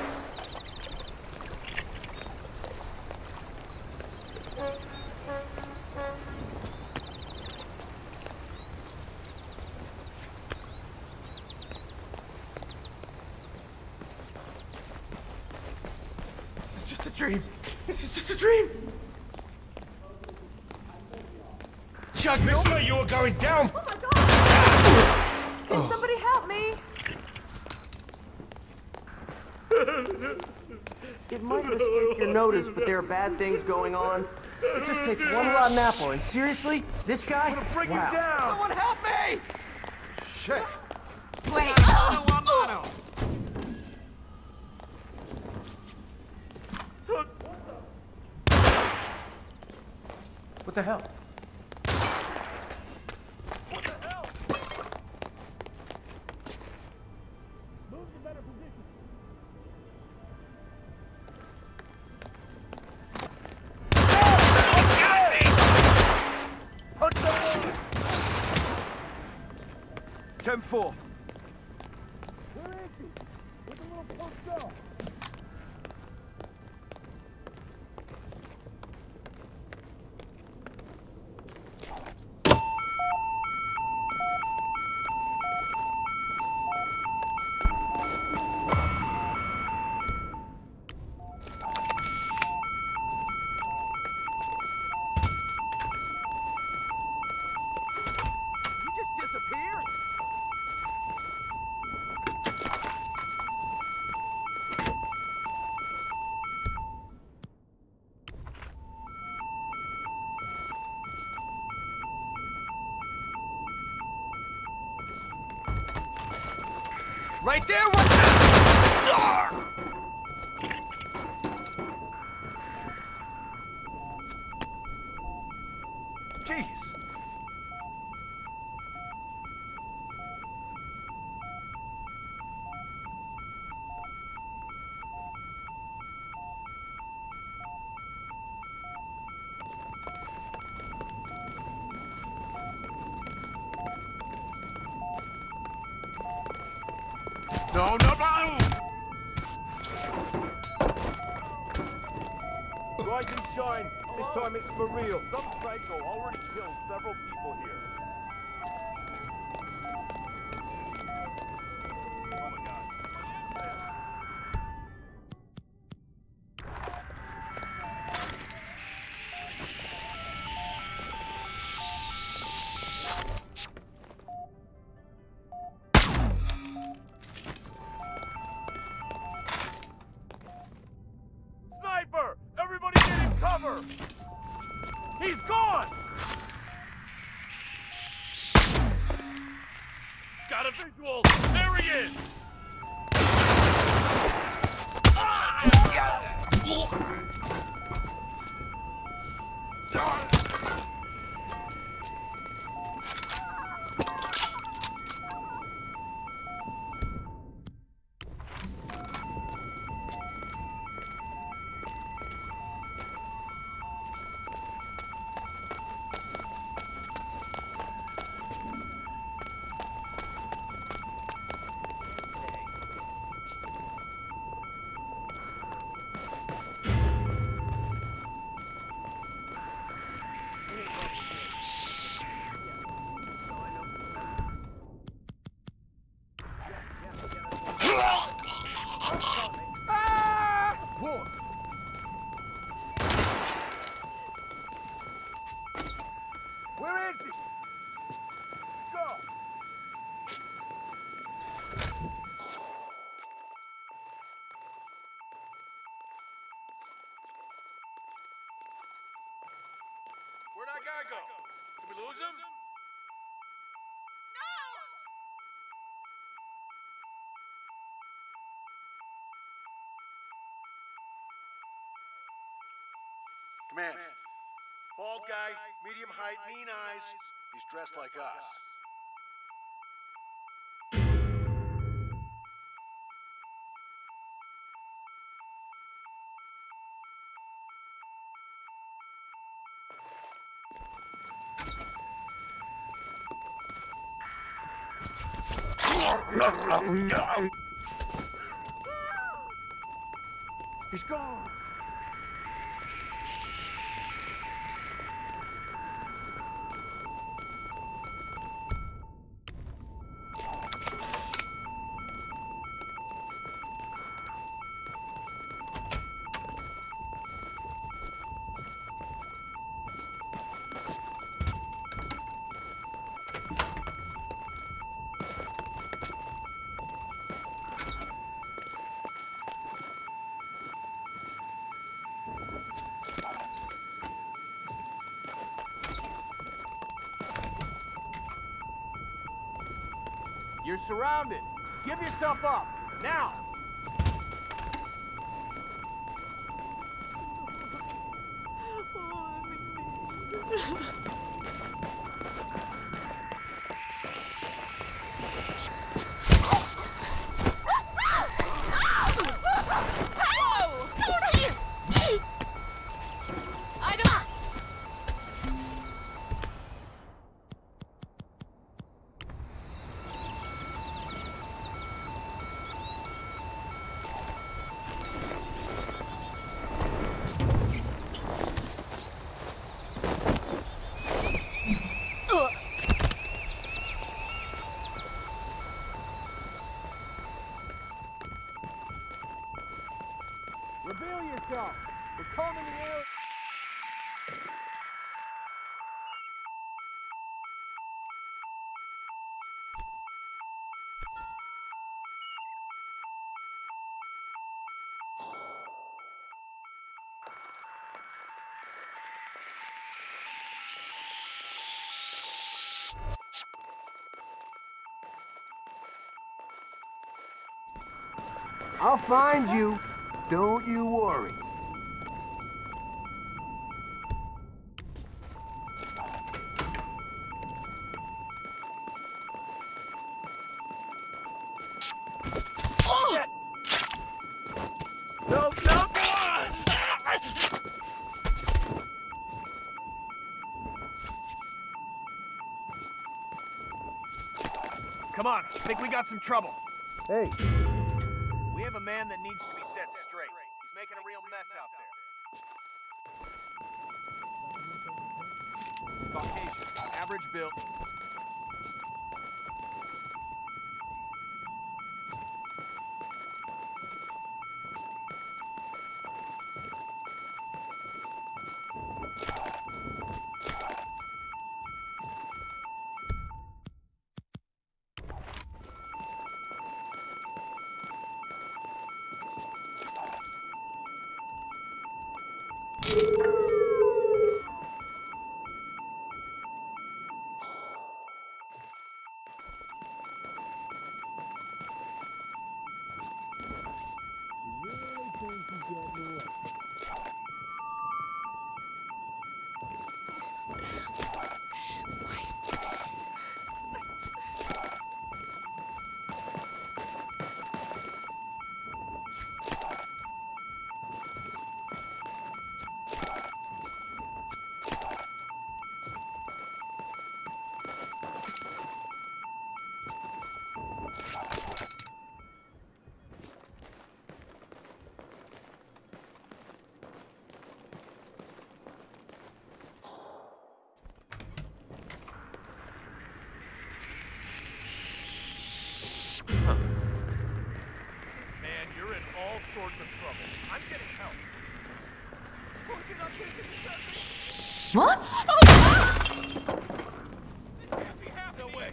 It's just a dream. This is just a dream. Chuck, looks like you were going down. Oh my god! Can somebody help me? It might have escaped your notice, but there are bad things going on. It just takes one rotten apple, and seriously, this guy? I'm gonna break wow. him down. Someone help me! Shit. Wait. What the hell? Four. Where is he? With the little post up. Right there, right there! Jeez. No, no, no! Rise and shine. This time it's for real. Some psycho already killed several people here. Oh my God. Sniper! Everybody get in cover! He's gone! Got a visual! There he is! we lose him? Command. Bald guy, medium height, mean eyes. He's dressed like us. He's gone. You're surrounded. Give yourself up. Now! Reveal yourself. We're combing the air. I'll find you. Don't you worry. No, no! Come on, I think we got some trouble. Hey. We have a man that needs to be set straight. He's making a real mess out there. Caucasian, average build. Man, you're in all sorts of trouble. I'm getting help. What? No way.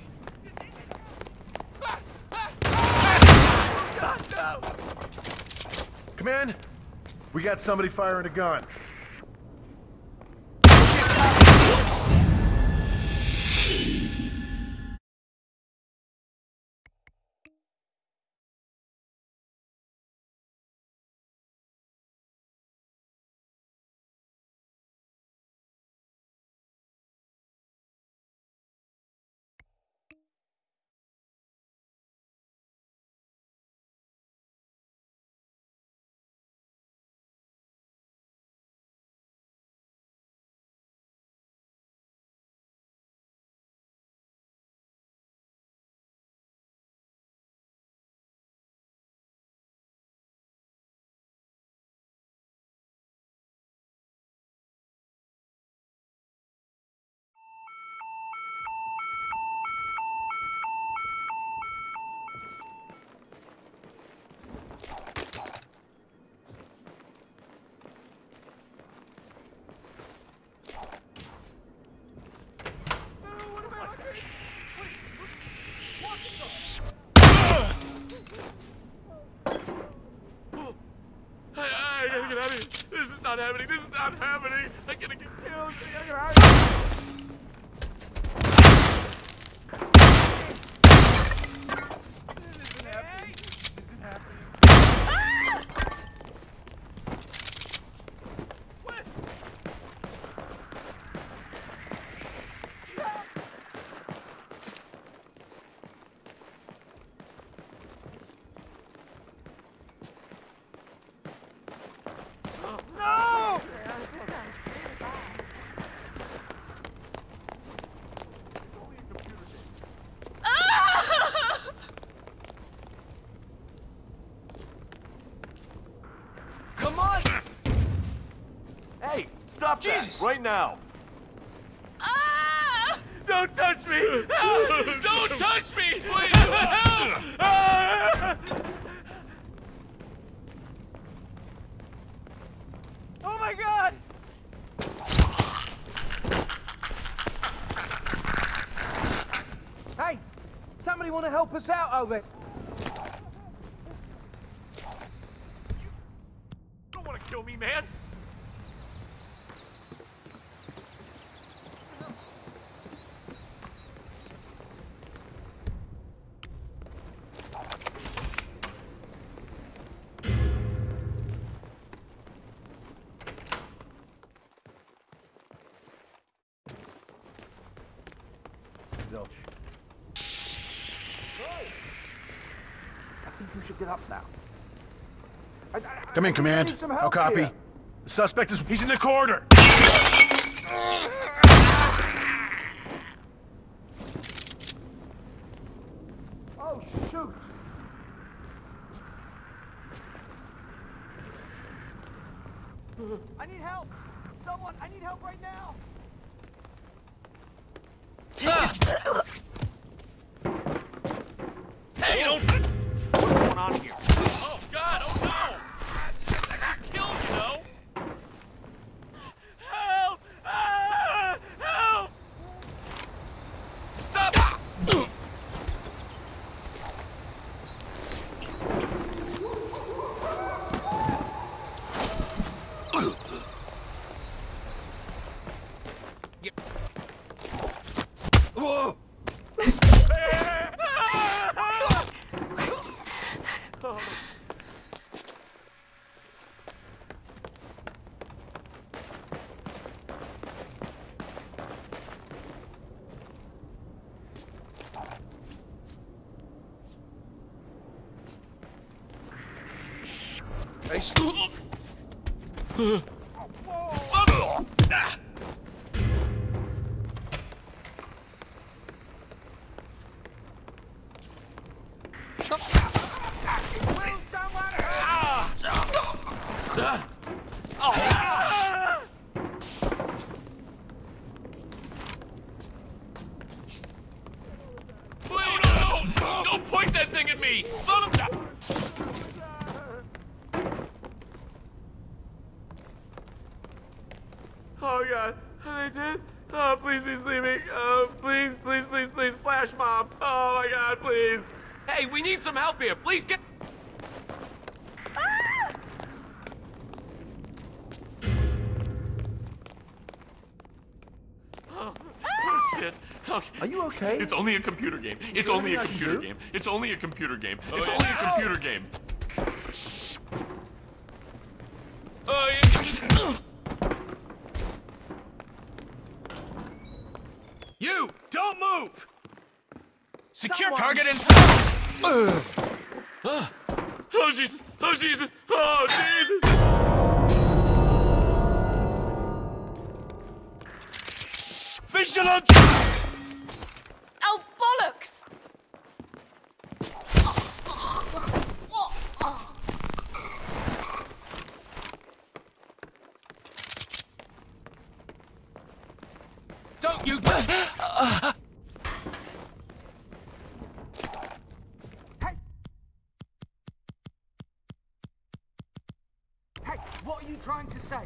Command, we got somebody firing a gun. not happening. This is not happening. I'm gonna get killed. No! Come on! Hey, stop Jesus! that right now! Don't touch me! Don't touch me! Please, help! Oh my God! Hey, somebody want to help us out over here? You don't want to kill me, man! Zilch. I think you should get up now. Come in, Command. Need some How help copy? here. The suspect is... He's in the corridor! Oh, shoot! I need help! Someone, I need help right now! Hey, don't... What's going on here? Oh, God, oh, no! I'll kill you, know? Help! Help! Stop! Whoa! Hey, Son of... No! Don't point that thing at me! Son of... Oh, God. Are they dead? Oh, please, please leave me. Oh, please, please, please, please. Flash mob. Oh, my God, please. Hey, we need some help here. Please get... Oh, shit. Okay. Are you okay? It's only a computer game. It's only a computer game. It's only a computer game. It's only a computer game. Oh, yeah. You! Don't move! Secure Someone- target inside! Oh, Jesus! Oh, Jesus! Oh, Jesus! Vigilance! Oh, bollocks! Don't you... Hey, what are you trying to say?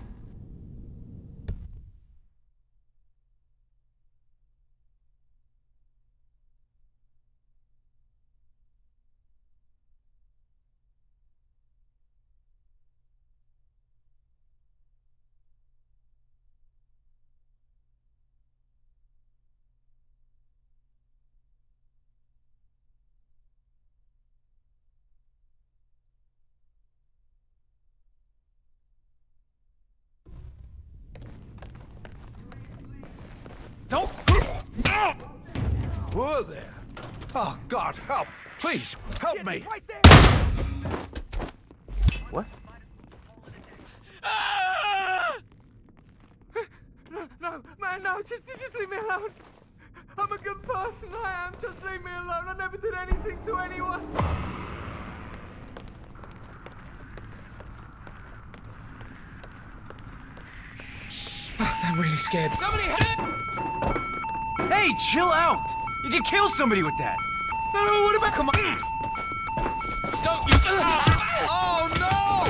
were there? Oh, God, help! Please, help me! Right there! What? No, man, no, just leave me alone. I'm a good person, I am. Just leave me alone. I never did anything to anyone. I'm really scared. Somebody hit! Hey, chill out! You can kill somebody with that! No, what about... Come on! Don't you... Oh, no!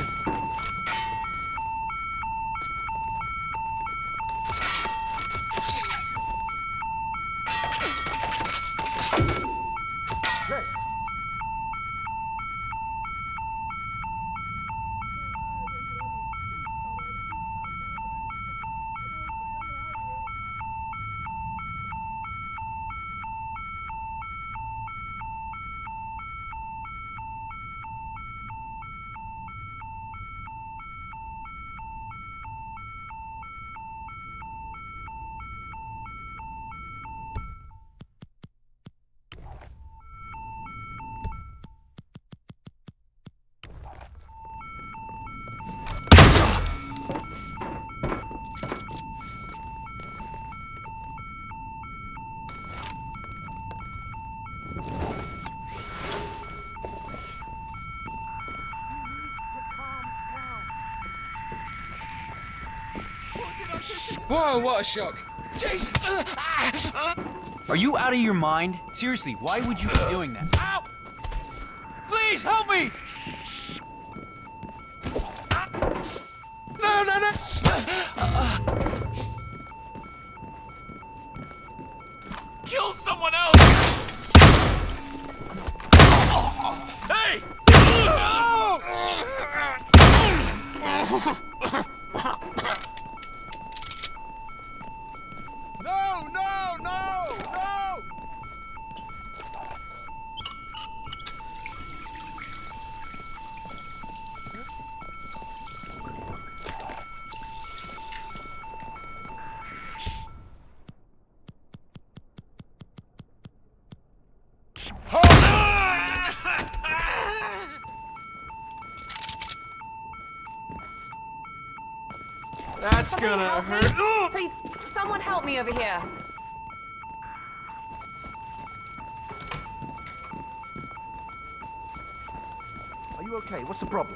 Whoa, what a shock! Jesus! Are you out of your mind? Seriously, why would you be doing that? Ow! Please, help me! No, no, no! Kill someone else! Hey! No, no, no, no! That's gonna hurt. Please, someone help me over here. Are you okay? What's the problem?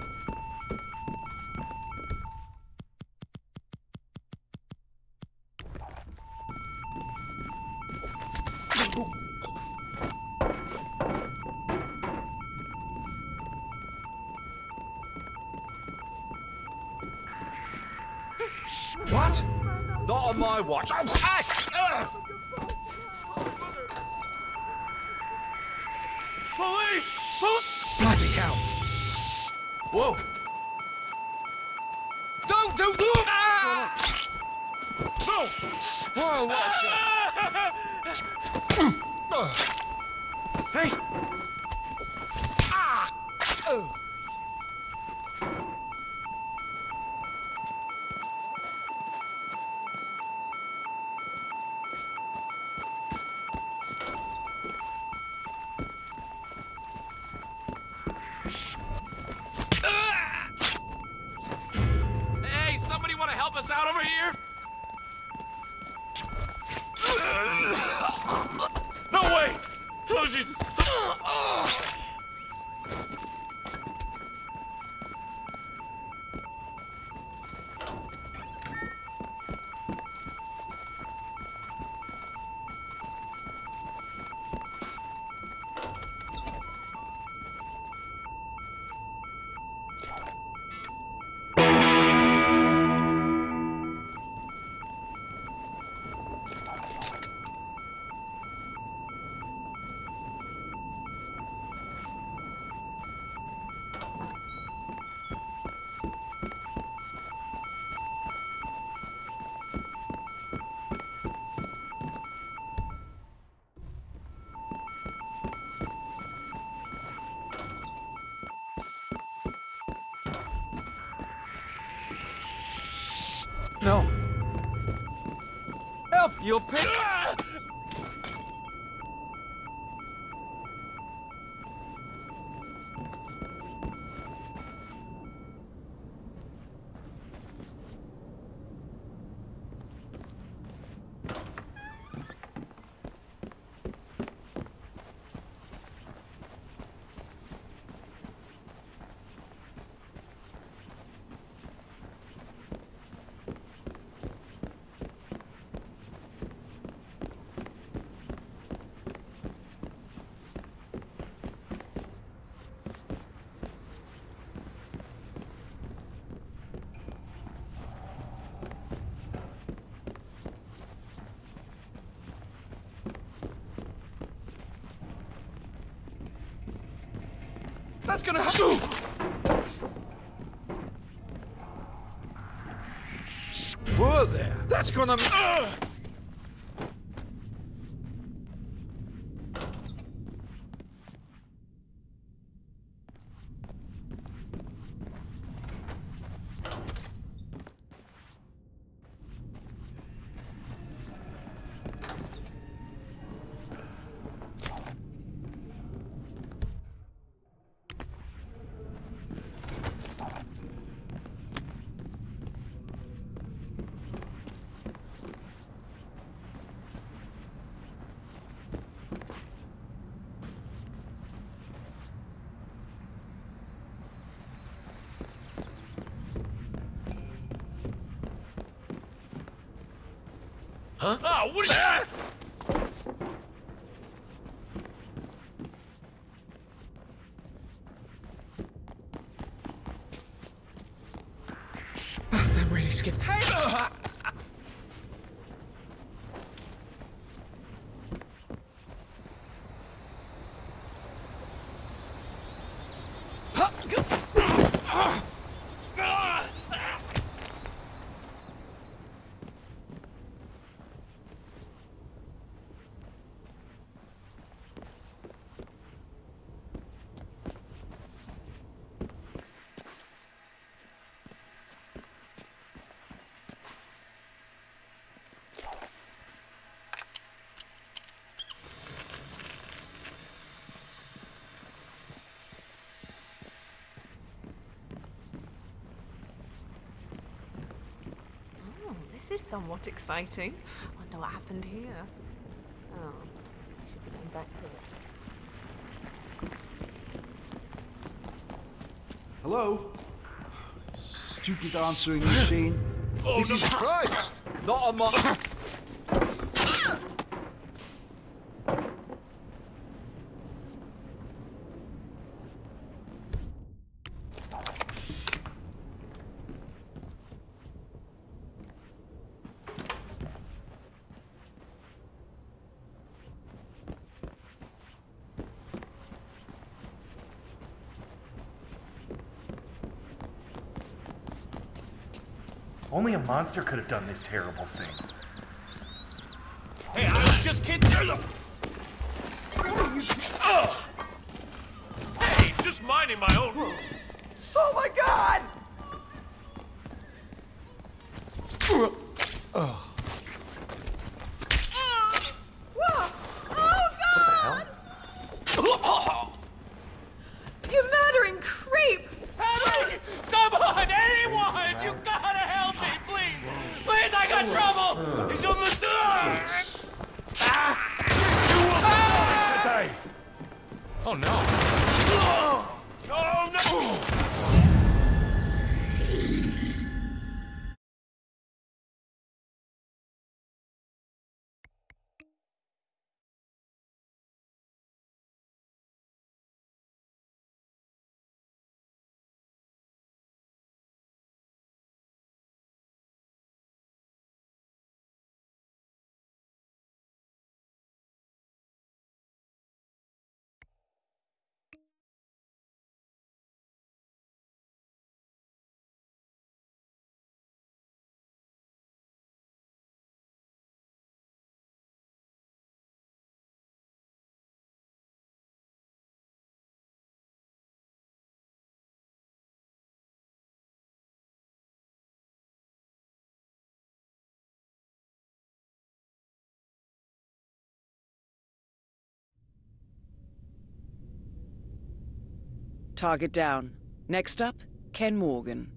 What? Not on my watch. Police! Bloody hell. Whoa! Don't do... Ah! No! Whoa, what a shot! Hey! Ah! Hey, somebody want to help us out over here? No way! Oh, Jesus! No. Help! You'll pick... That's gonna happen. Whoa there! That's gonna... Huh? Oh, what is that? That really scared... Hey! This is somewhat exciting. Wonder what happened here. Oh, I should be going back to it. Hello? Stupid answering machine. Oh, Jesus Christ! Not on my... Only a monster could have done this terrible thing. Hey, I was just kidding. Hey, just minding my own room. Oh my God! Oh. You murdering creep! Help me! Someone! Anyone! You gotta help me, please! Please, I got trouble! He's on the stairs! You will die today! Oh no! Oh no! Target down. Next up, Ken Morgan.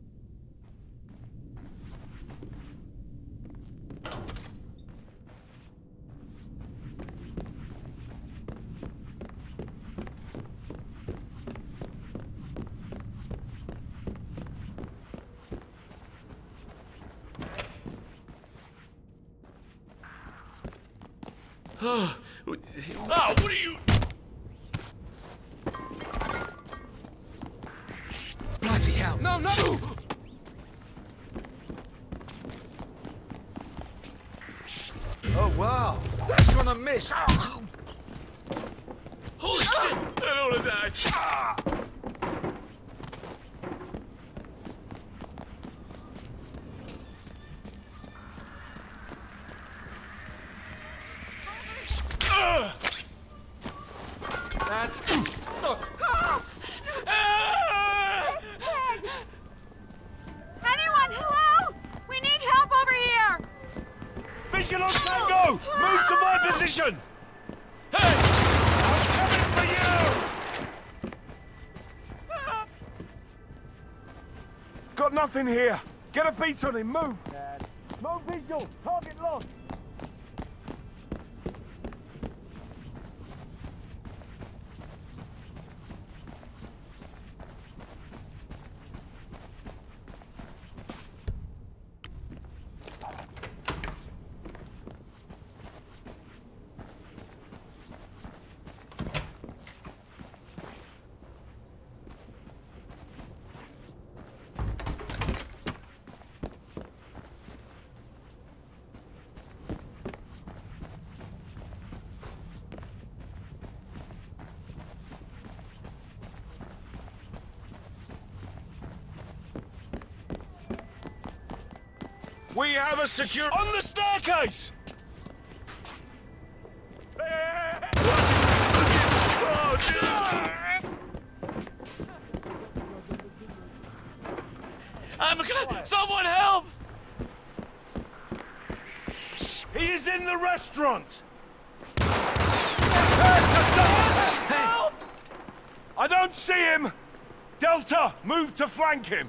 Oh, what are you... Bloody hell! No, no! Oh, wow! That's gonna miss! Holy shit! I don't wanna die! That's... Anyone, hello? We need help over here! Visual on Tango! Move to my position! Hey! I'm coming for you! Got nothing here. Get a beat on him, move! No visual, target lost! We have a secure... On the staircase! Someone help! He is in the restaurant! Help! I don't see him! Delta, move to flank him!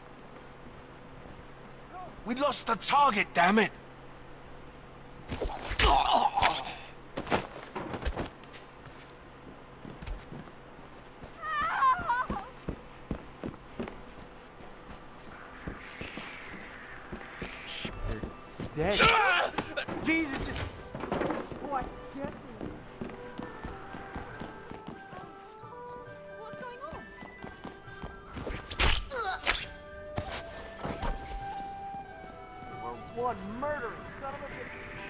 We lost the target, damn it! Dead. Jesus! What? Get me. What's going on? We're one murdering son of a bitch.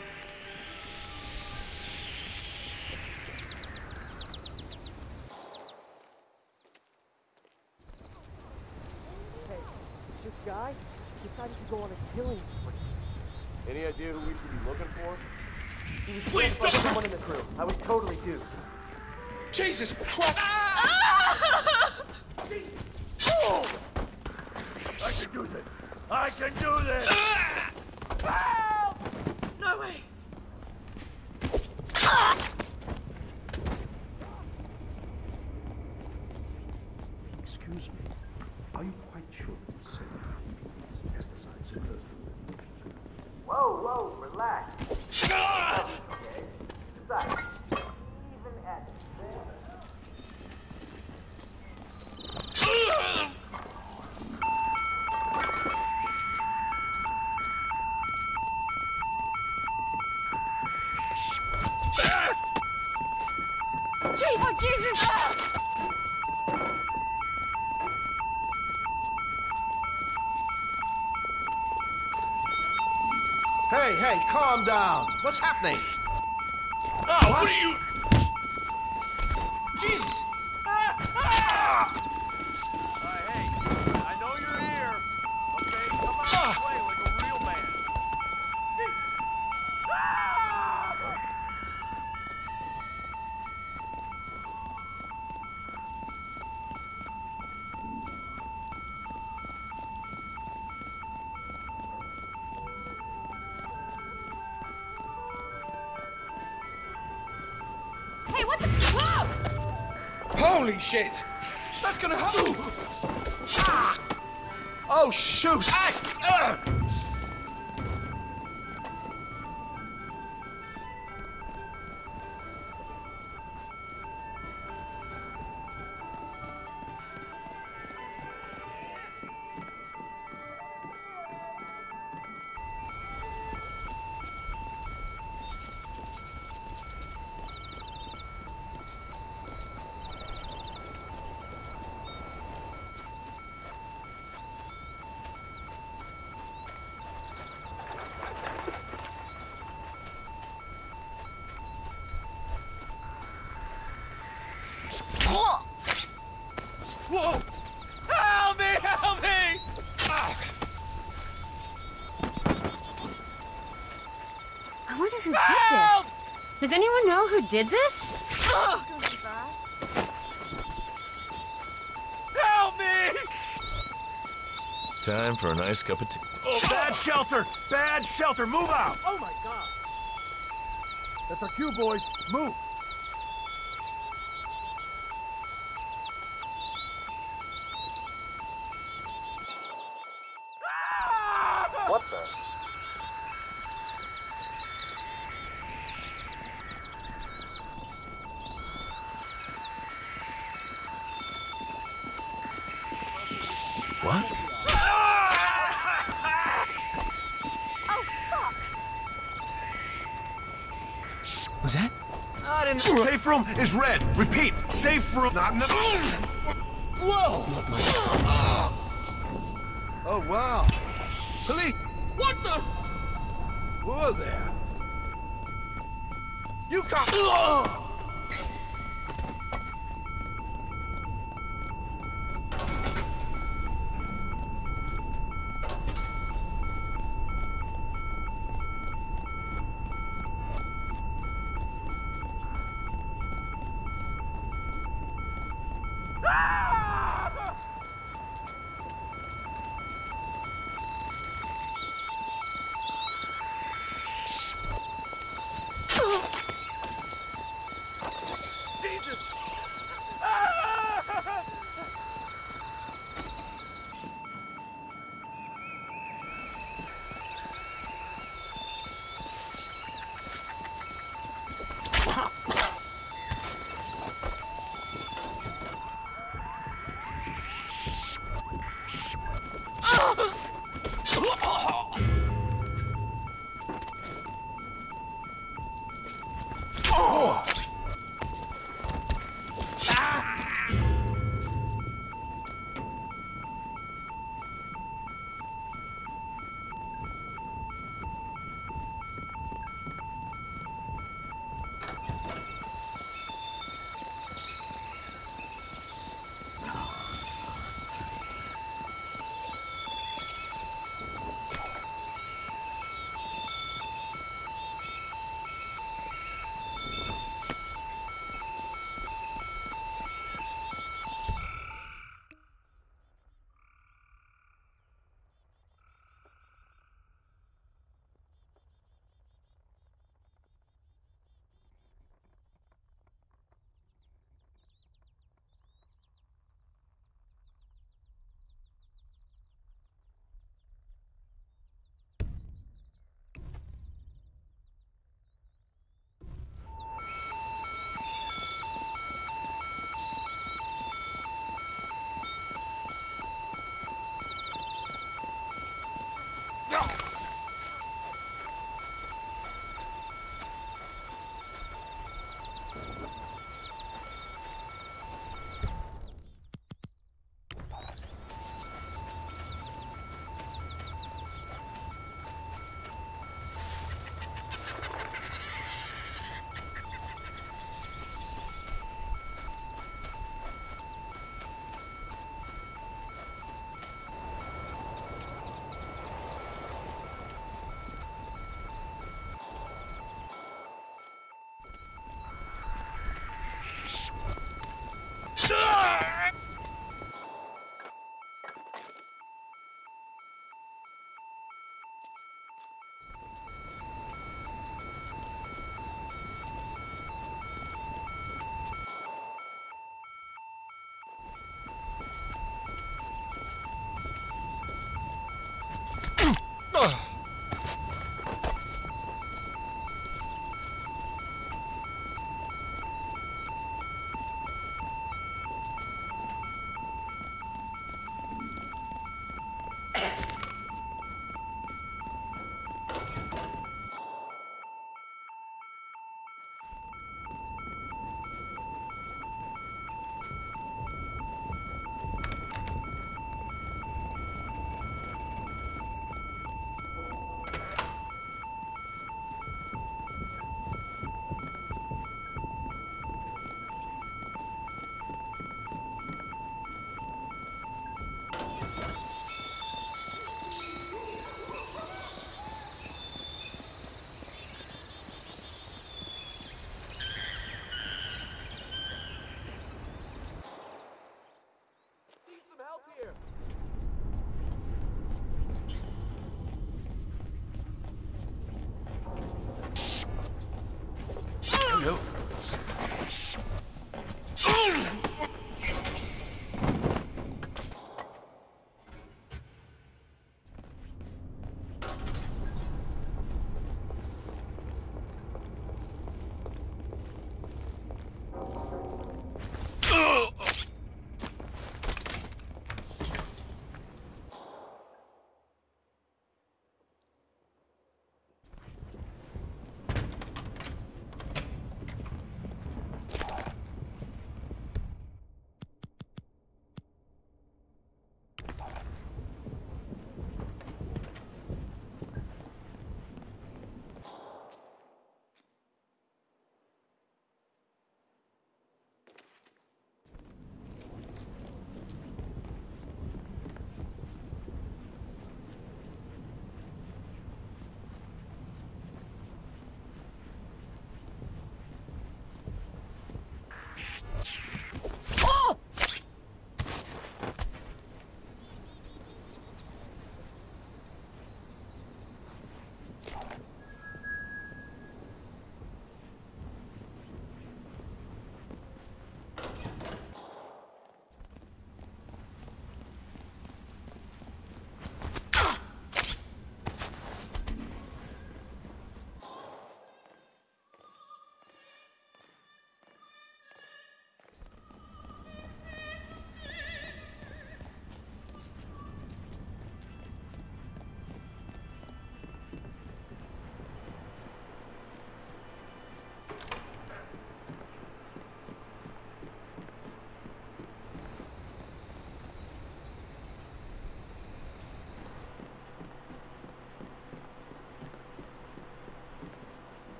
Hey, this guy decided to go on a killing spree. Any idea who we should be looking for? He was Please dressed like don't- someone in the crew. I was totally due. Jesus Christ! I can do this! I can do this! No way! Excuse me. Are you quite sure it's safe? Pesticides first. Whoa, relax. Okay. Besides, even at Jesus! Hey, calm down. What's happening? Oh, what are you... Jesus! Hey, I know you're here. Okay, come on, play like a real man. Hey, what the... Whoa! Holy shit! That's gonna happen! Oh, shoot! Whoa! Help me! Help me! I wonder who did this. Does anyone know who did this? Help me! Time for a nice cup of tea. Oh, bad shelter! Bad shelter! Move out! Oh my god! That's our cue, boys. Move! What the? What? Was that? Not in the safe room is red. Repeat, safe room. Not in the. Whoa! Oh wow! Police! What the? Whoa there! You come.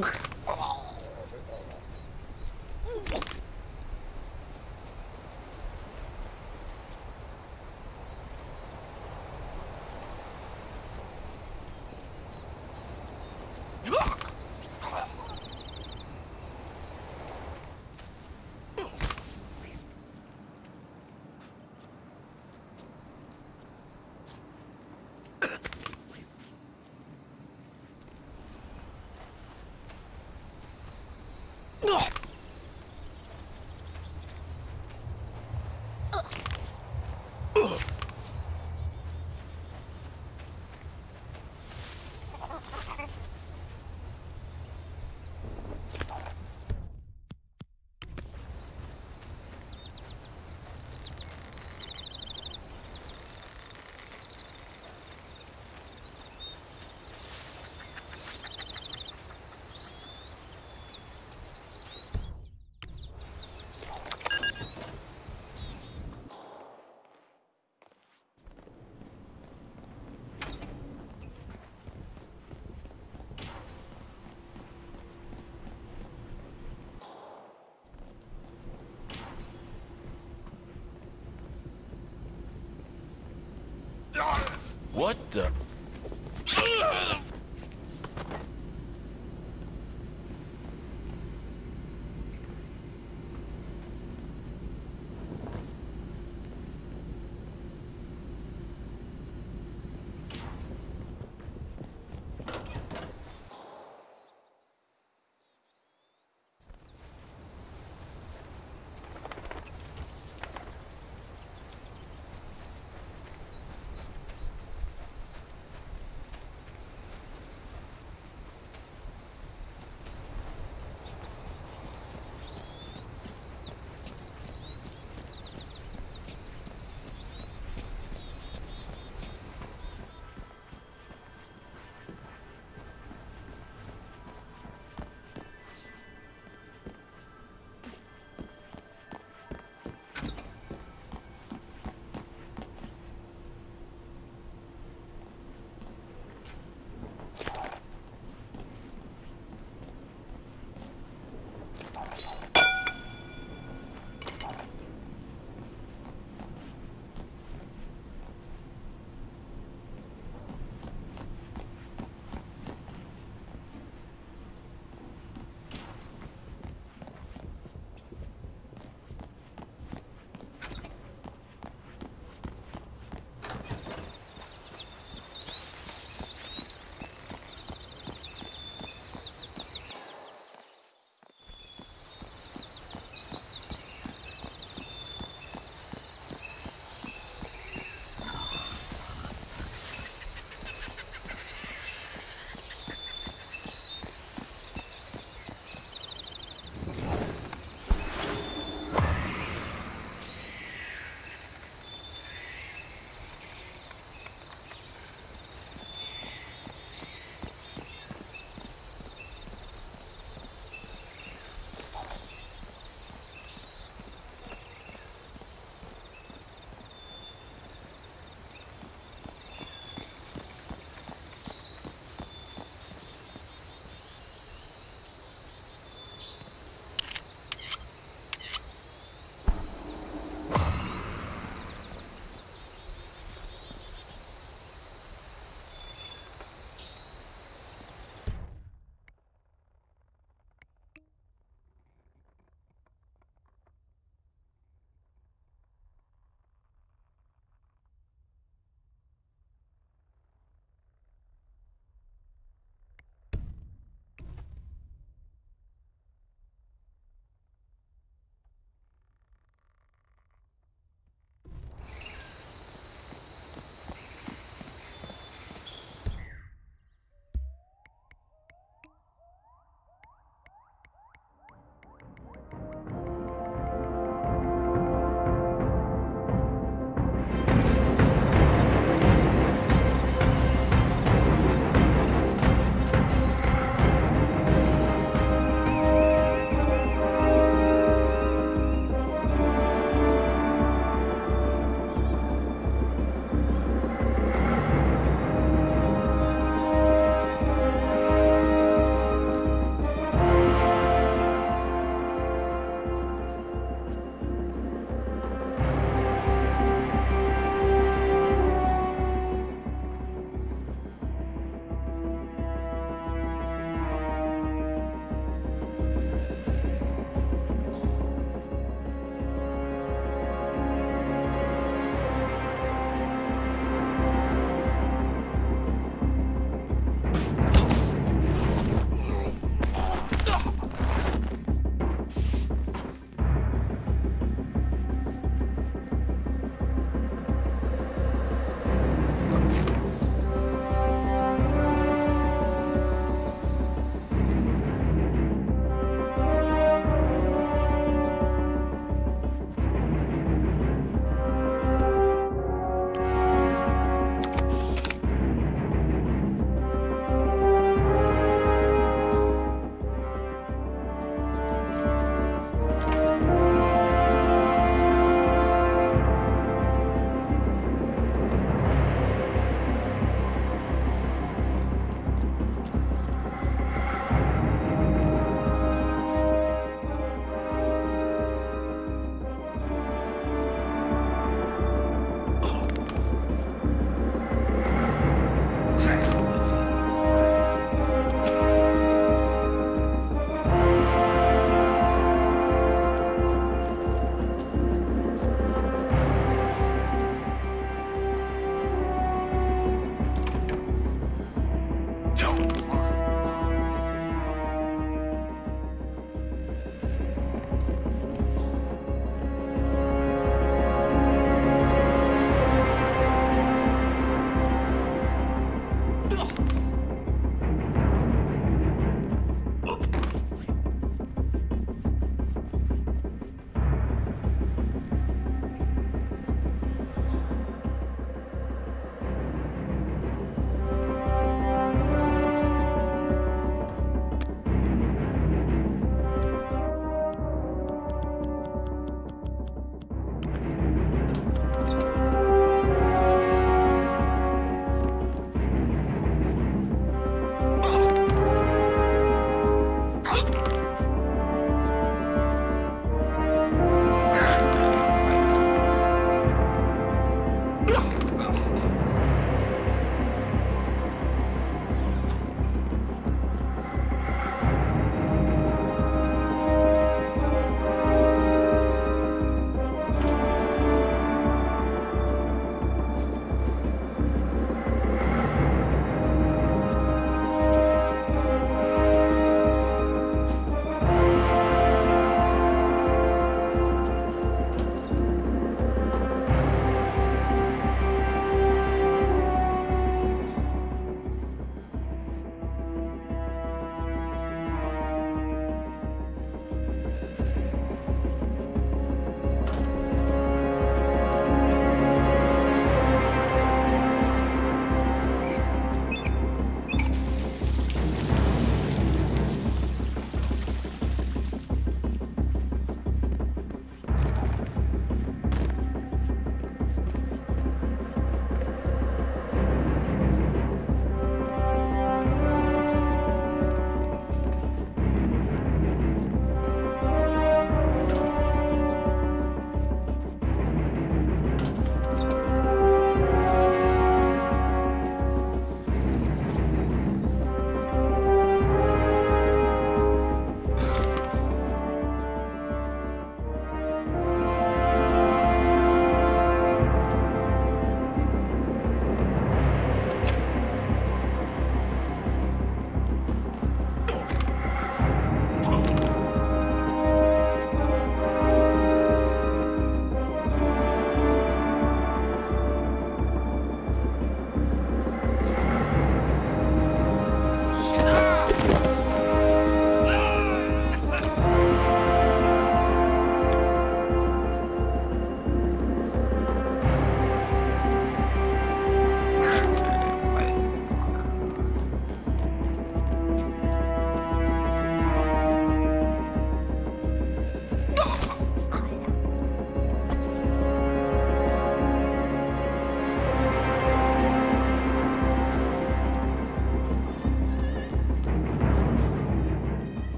What the?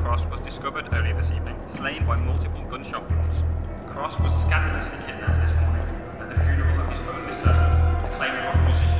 Cross was discovered earlier this evening, slain by multiple gunshot wounds. Cross was scandalously kidnapped this morning at the funeral of his only son, claiming opposition